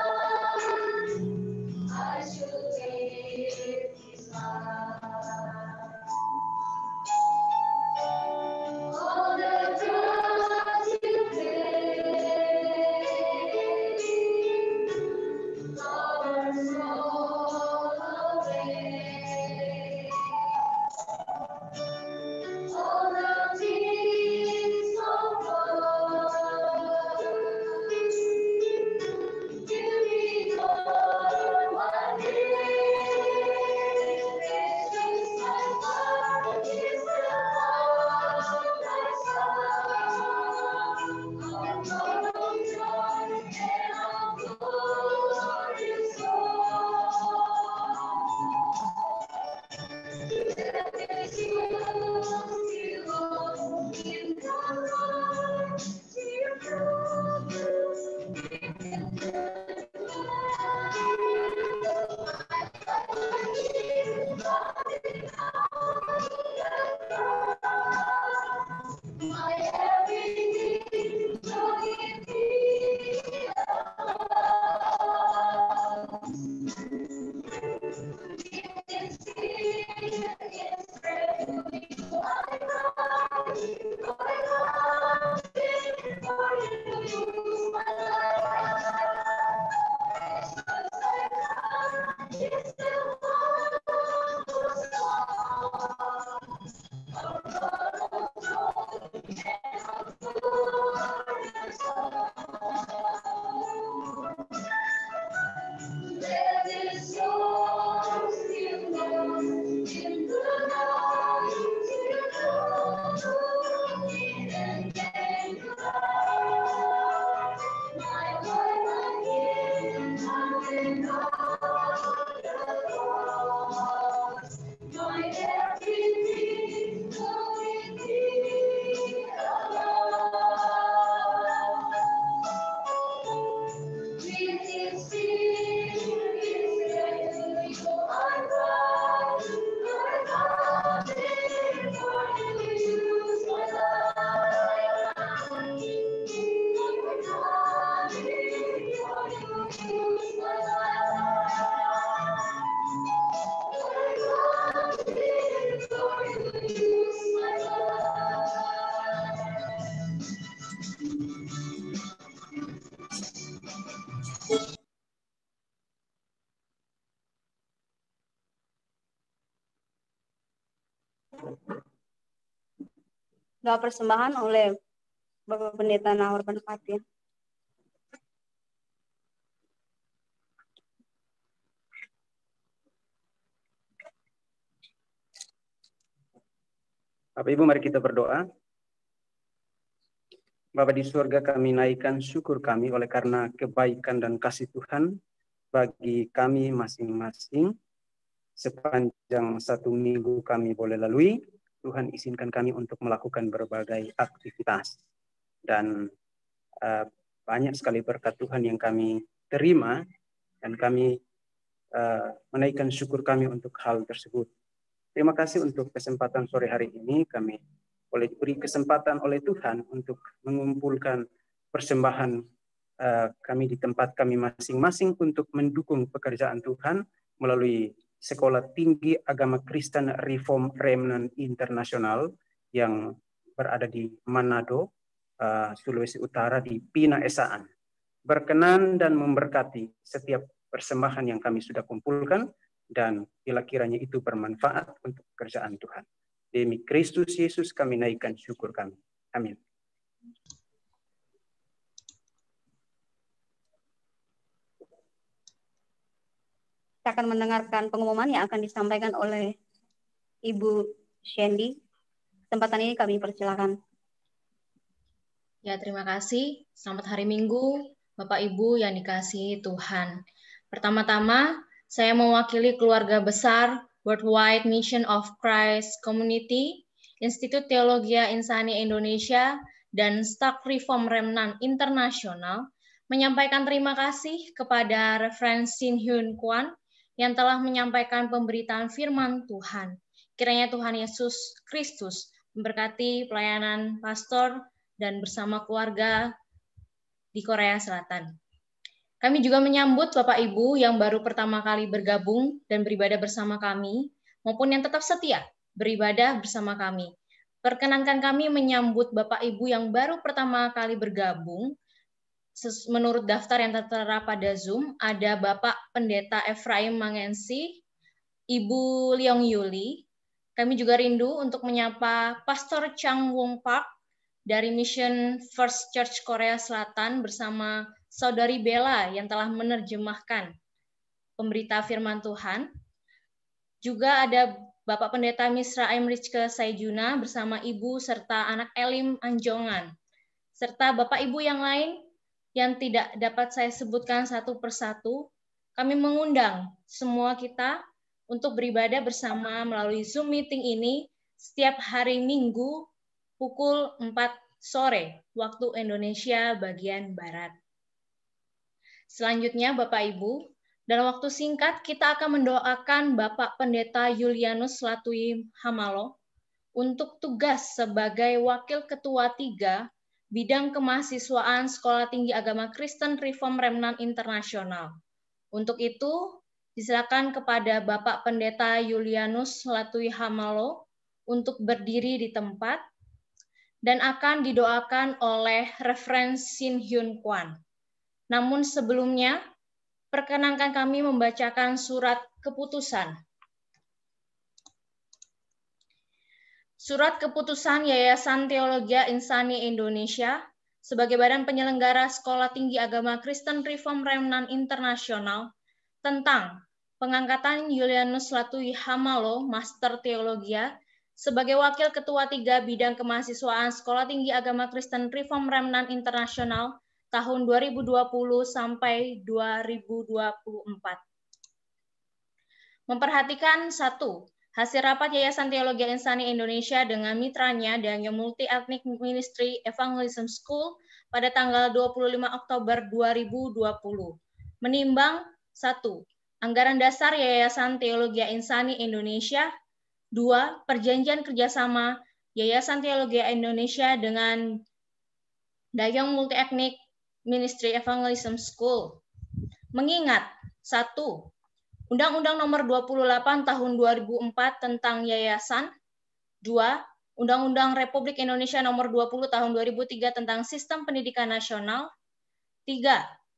Doa persembahan oleh Bapak Pendeta Nahor Benepati. Bapak Ibu, mari kita berdoa. Bapa di surga, kami naikkan syukur kami oleh karena kebaikan dan kasih Tuhan bagi kami masing-masing. Sepanjang satu minggu kami boleh lalui, Tuhan izinkan kami untuk melakukan berbagai aktivitas. Dan uh, banyak sekali berkat Tuhan yang kami terima, dan kami uh, menaikkan syukur kami untuk hal tersebut. Terima kasih untuk kesempatan sore hari ini. Kami boleh diberi kesempatan oleh Tuhan untuk mengumpulkan persembahan uh, kami di tempat kami masing-masing untuk mendukung pekerjaan Tuhan melalui Sekolah Tinggi Agama Kristen Reform Remnant Internasional yang berada di Manado, uh, Sulawesi Utara, di Pina Esaan. Berkenan dan memberkati setiap persembahan yang kami sudah kumpulkan, dan bila kiranya itu bermanfaat untuk pekerjaan Tuhan. Demi Kristus Yesus kami naikkan syukur kami. Amin. Kita akan mendengarkan pengumuman yang akan disampaikan oleh Ibu Shandy. Kesempatan ini kami persilakan. Ya, terima kasih. Selamat hari Minggu, Bapak Ibu yang dikasihi Tuhan. Pertama-tama, saya mewakili keluarga besar Worldwide Mission of Christ Community, Institut Teologia Insani Indonesia, dan Staf Reform Remnant Internasional menyampaikan terima kasih kepada Reverend Sin Hyun Kwan yang telah menyampaikan pemberitaan firman Tuhan. Kiranya Tuhan Yesus Kristus memberkati pelayanan pastor dan bersama keluarga di Korea Selatan. Kami juga menyambut Bapak Ibu yang baru pertama kali bergabung dan beribadah bersama kami, maupun yang tetap setia beribadah bersama kami. Perkenankan kami menyambut Bapak Ibu yang baru pertama kali bergabung. Menurut daftar yang tertera pada Zoom, ada Bapak Pendeta Efraim Mangensi, Ibu Leong Yuli. Kami juga rindu untuk menyapa Pastor Chang Wong Park dari Mission First Church Korea Selatan bersama Saudari Bella yang telah menerjemahkan pemberita firman Tuhan. Juga ada Bapak Pendeta Misraim Rizke Saijuna bersama Ibu serta anak Elim Anjongan. Serta Bapak Ibu yang lain yang tidak dapat saya sebutkan satu persatu. Kami mengundang semua kita untuk beribadah bersama melalui Zoom meeting ini setiap hari Minggu pukul empat sore waktu Indonesia bagian Barat. Selanjutnya Bapak Ibu, dalam waktu singkat kita akan mendoakan Bapak Pendeta Julianus Latui Hamalo untuk tugas sebagai Wakil Ketua tiga Bidang Kemahasiswaan Sekolah Tinggi Agama Kristen Reform Remnant Internasional. Untuk itu, disilakan kepada Bapak Pendeta Julianus Latui Hamalo untuk berdiri di tempat dan akan didoakan oleh Reverend Sin Hyun Kwan. Namun sebelumnya, perkenankan kami membacakan surat keputusan. Surat keputusan Yayasan Teologia Insani Indonesia sebagai badan penyelenggara Sekolah Tinggi Agama Kristen Reform Remnant Internasional tentang pengangkatan Julianus Latui Hamalo, Master Teologia, sebagai Wakil Ketua tiga Bidang Kemahasiswaan Sekolah Tinggi Agama Kristen Reform Remnant Internasional tahun dua ribu dua puluh sampai dua ribu dua puluh empat. Memperhatikan satu, hasil rapat Yayasan Teologia Insani Indonesia dengan mitranya Daniel Multi Ethnic Ministry Evangelism School pada tanggal dua puluh lima Oktober dua ribu dua puluh. Menimbang satu, anggaran dasar Yayasan Teologia Insani Indonesia. Dua, perjanjian kerjasama Yayasan Teologia Indonesia dengan Dayong Multi Ethnic Ministry Evangelism School. Mengingat, satu, Undang-Undang Nomor dua puluh delapan Tahun dua ribu empat tentang Yayasan. Dua, Undang-Undang Republik Indonesia Nomor dua puluh Tahun dua ribu tiga tentang Sistem Pendidikan Nasional. Tiga,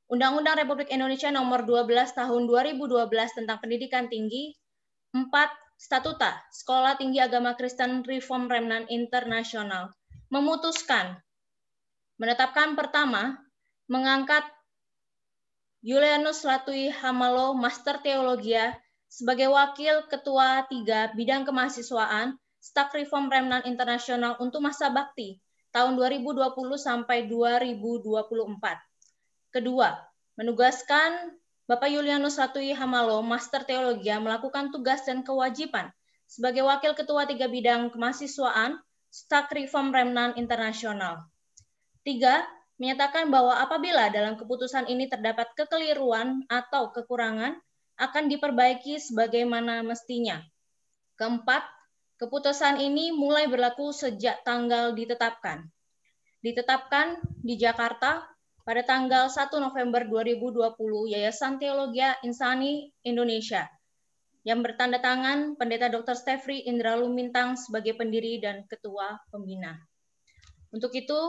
Undang-Undang Republik Indonesia Nomor dua belas Tahun dua ribu dua belas tentang Pendidikan Tinggi. Empat. Statuta Sekolah Tinggi Agama Kristen Reform Remnant Internasional memutuskan menetapkan pertama, mengangkat Julianus Latui Hamalo, Master Teologia, sebagai Wakil Ketua tiga Bidang Kemahasiswaan, Staf Reform Remnant Internasional untuk masa bakti, tahun dua ribu dua puluh sampai dua ribu dua puluh empat. Kedua, menugaskan Bapak Julianus Latui Hamalo, Master Teologia, melakukan tugas dan kewajiban sebagai Wakil Ketua tiga Bidang Kemahasiswaan, Staf Reform Remnant Internasional. Tiga, menyatakan bahwa apabila dalam keputusan ini terdapat kekeliruan atau kekurangan, akan diperbaiki sebagaimana mestinya. Keempat, keputusan ini mulai berlaku sejak tanggal ditetapkan. Ditetapkan di Jakarta pada tanggal satu November dua ribu dua puluh Yayasan Teologia Insani Indonesia, yang bertanda tangan Pendeta Doktor Stefri Indra Lumintang sebagai pendiri dan ketua pembina. Untuk itu,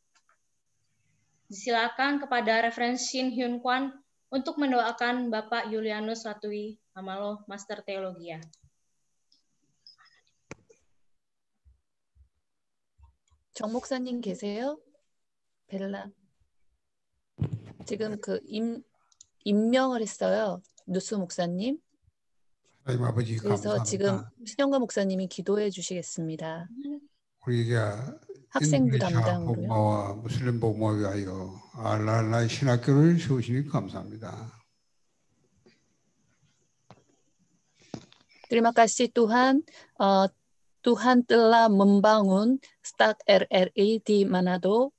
disilakan kepada Reverend Shin Hyun Kwan untuk mendoakan Bapak Julianus Latui Hamalo, Master Teologia. 정 목사님 계세요? 벨라. 지금 그 임, 임명을 했어요. 누수 목사님. 하나님 아버지 그래서 감사합니다. 지금 신영과 목사님이 기도해 주시겠습니다. 우리가 학생부 인도네시아 담당으로요. 복마와 무슬림 복마 위하여 알랄라 신학교를 세우시니 감사합니다. Terima kasih Tuhan, uh, Tuhan telah membangun Start R R I di Manado.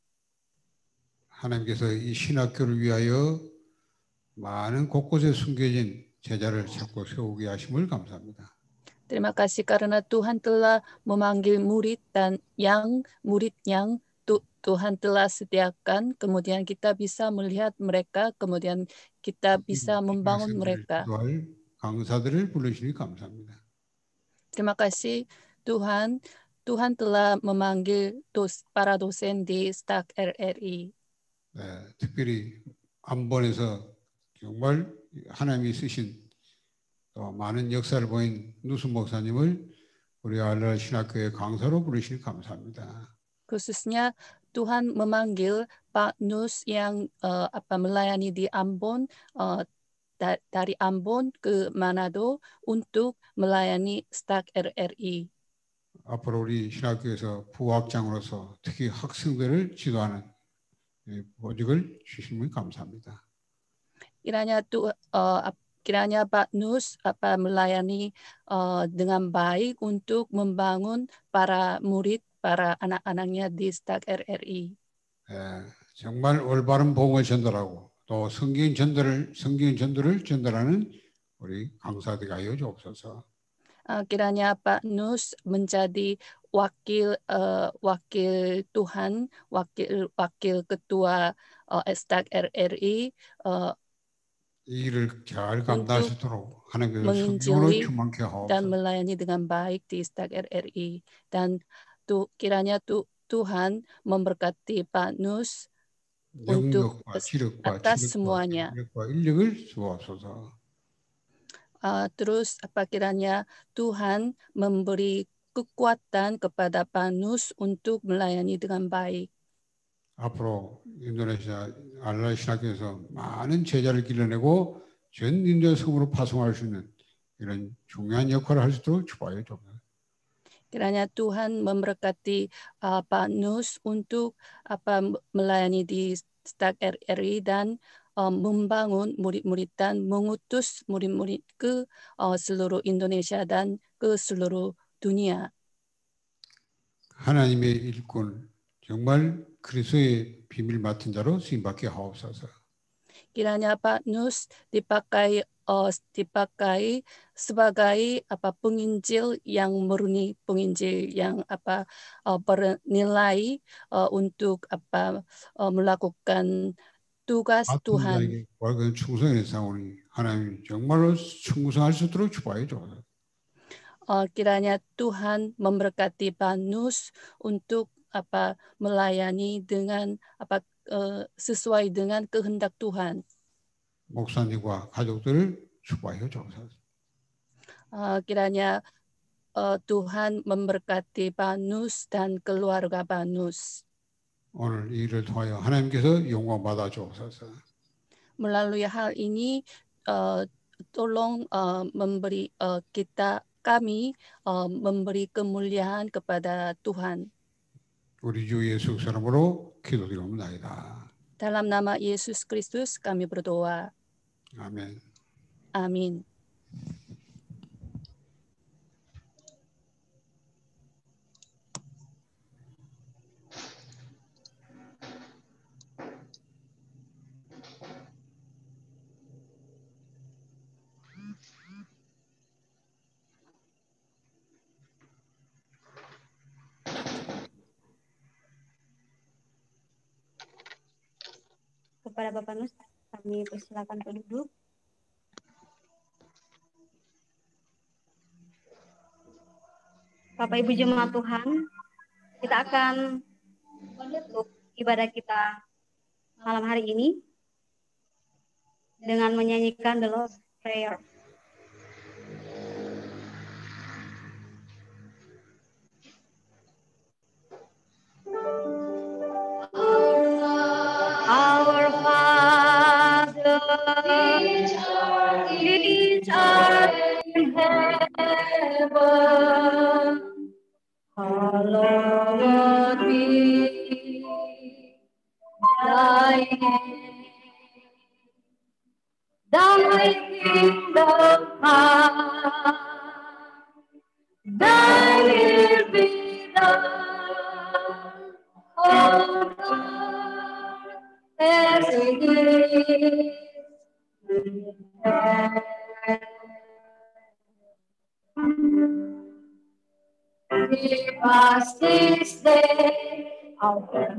하나님께서 이 신학교를 위하여 많은 곳곳에 숨겨진 제자를 찾고 세우게 하심을 감사합니다. Terima kasih karena Tuhan telah memanggil murid dan yang murid yang tu, Tuhan telah sediakan, kemudian kita bisa melihat mereka, kemudian kita bisa membangun mereka. 강사들을 부르시니 감사합니다. Terima kasih Tuhan, Tuhan telah memanggil dos, para dosen di Start R R I. 네, 특별히 안본에서 정말 하나님이 쓰신 또 많은 역사를 보인 누수 목사님을 우리 알랄 신학교의 강사로 부르시니 감사합니다. Khususnya Tuhan memanggil Pak Nus yang uh, apa melayani di Ambon, uh, da, dari Ambon ke Manado untuk melayani Start R R I. 앞으로 우리 신학교에서 부학장으로서 특히 학생들을 지도하는 보직을 주시면 감사합니다. Kiranya tu, uh, kiranya Pak Nus apa melayani uh, dengan baik untuk membangun para murid, para anak-anaknya di Start R R I. 예, 정말 올바른 복음을 전달하고 또 성경 전달을 성경 전도를 전달하는 우리 강사들이 하여 주옵소서. Uh, kiranya Pak Nus menjadi wakil uh, wakil Tuhan, wakil wakil ketua uh, Start R R I. Uh, 이 일을 잘 감당할 수 있도록 하나님께서 성령으로 menginjili 충만케 dan 하옵소서. melayani dengan baik di Start R R I, dan tu, kiranya tu, Tuhan memberkati Pak Nus untuk 영역과 지력과 atas 체력과 semuanya. 경력과 인력을 주옵소서. Uh, terus apa kiranya Tuhan memberi kekuatan kepada Pak Nus untuk melayani dengan baik. 앞으로 인도네시아 알랄 신학교에서 많은 제자를 길러내고 전 인도 성으로 파송할 수 있는 이런 중요한 역할을 할 수 있도록 축복하여 주옵소서. Kiranya Tuhan memberkati uh, Pak Nus untuk apa melayani di Start R R I dan uh, membangun murid-murid dan mengutus murid-murid ke uh, seluruh Indonesia dan ke seluruh dunia. 하나님의 일꾼 정말 그리스도의 비밀 맡은 자로 쓰임받게 하옵소서. Kiranya Pak Nus dipakai uh, dipakai sebagai apa penginjil yang murni, penginjil yang apa uh, bernilai uh, untuk apa uh, melakukan tugas Tuhan. 같은 충성의 사원이 하나님 정말로 충성할 수 있도록 축복하여 주옵소서. Uh, kiranya Tuhan memberkati Pak Nus untuk apa melayani dengan apa uh, sesuai dengan kehendak Tuhan. 목사님과 가족들을 축복하여 주옵소서. Uh, kiranya uh, Tuhan memberkati Panus dan keluarga Panus. 오늘 이 일을 통하여 하나님께서 영광 받아 주옵소서. Melalui hal ini, uh, tolong uh, memberi uh, kita kami uh, memberi kemuliaan kepada Tuhan. 우리 주 예수 사람으로 기도드립니다. Dalam nama Yesus Kristus kami berdoa. 아멘. Amin. Kepada Bapak Nus, kami persilakan untuk duduk. Bapak Ibu jemaat Tuhan, kita akan menutup ibadah kita malam hari ini dengan menyanyikan The Lord's Prayer. Our Father, which art in heaven, hallowed be thy name. Thy kingdom come, thy will be done on earth as it is in heaven. Give us this day our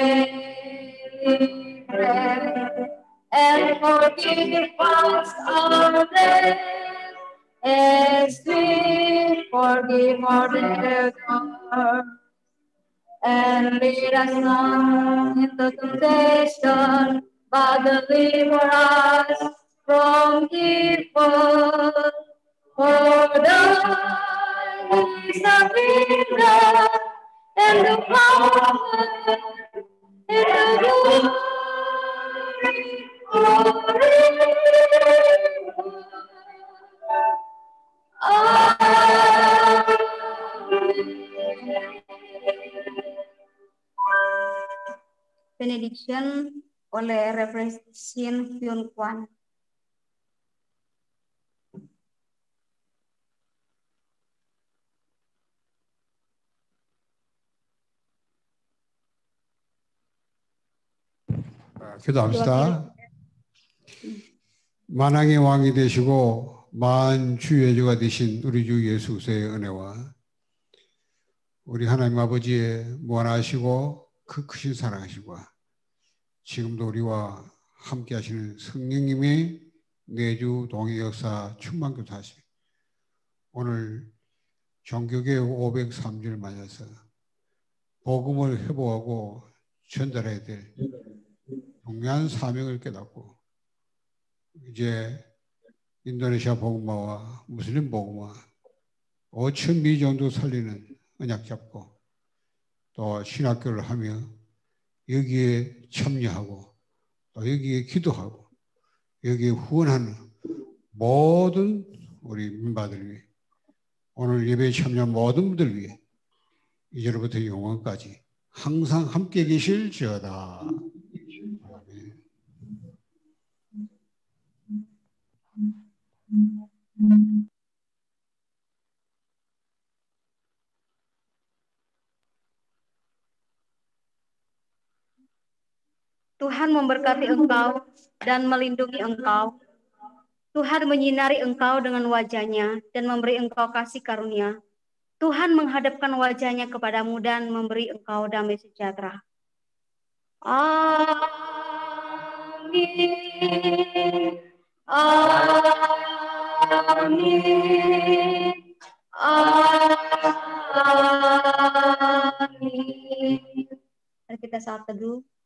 daily bread, and forgive us our debts as we forgive our debtors. And lead us not into temptation, but deliver us from evil. For thine is the kingdom, and the power, and the glory, forever. Benediction oleh Reverend Shin Hyun Kwan. 기도합시다. 만왕의 왕이 되시고 만주의 주가 되신 우리 주 예수 그리스도의 은혜와 우리 하나님 아버지의 무한하시고 그 크신 사랑하시고 지금도 우리와 함께 하시는 성령님의 내주 동의 역사 충만 교사하시 오늘 종교개혁 오백삼 주를 맞아서 복음을 회복하고 전달해야 될 중요한 사명을 깨닫고 이제 인도네시아 복음화와 무슬림 복음화 오천 미 정도 살리는 언약 잡고 또 신학교를 하며 여기에 참여하고 또 여기에 기도하고 여기에 후원하는 모든 우리 민바들 위해 오늘 예배에 참여한 모든 분들 위해 이제로부터 영원까지 항상 함께 계실지어다. Tuhan memberkati engkau dan melindungi engkau. Tuhan menyinari engkau dengan wajah-Nya dan memberi engkau kasih karunia. Tuhan menghadapkan wajah-Nya kepadamu dan memberi engkau damai sejahtera. Amin. Amin. Amin. Mari kita saat teduh.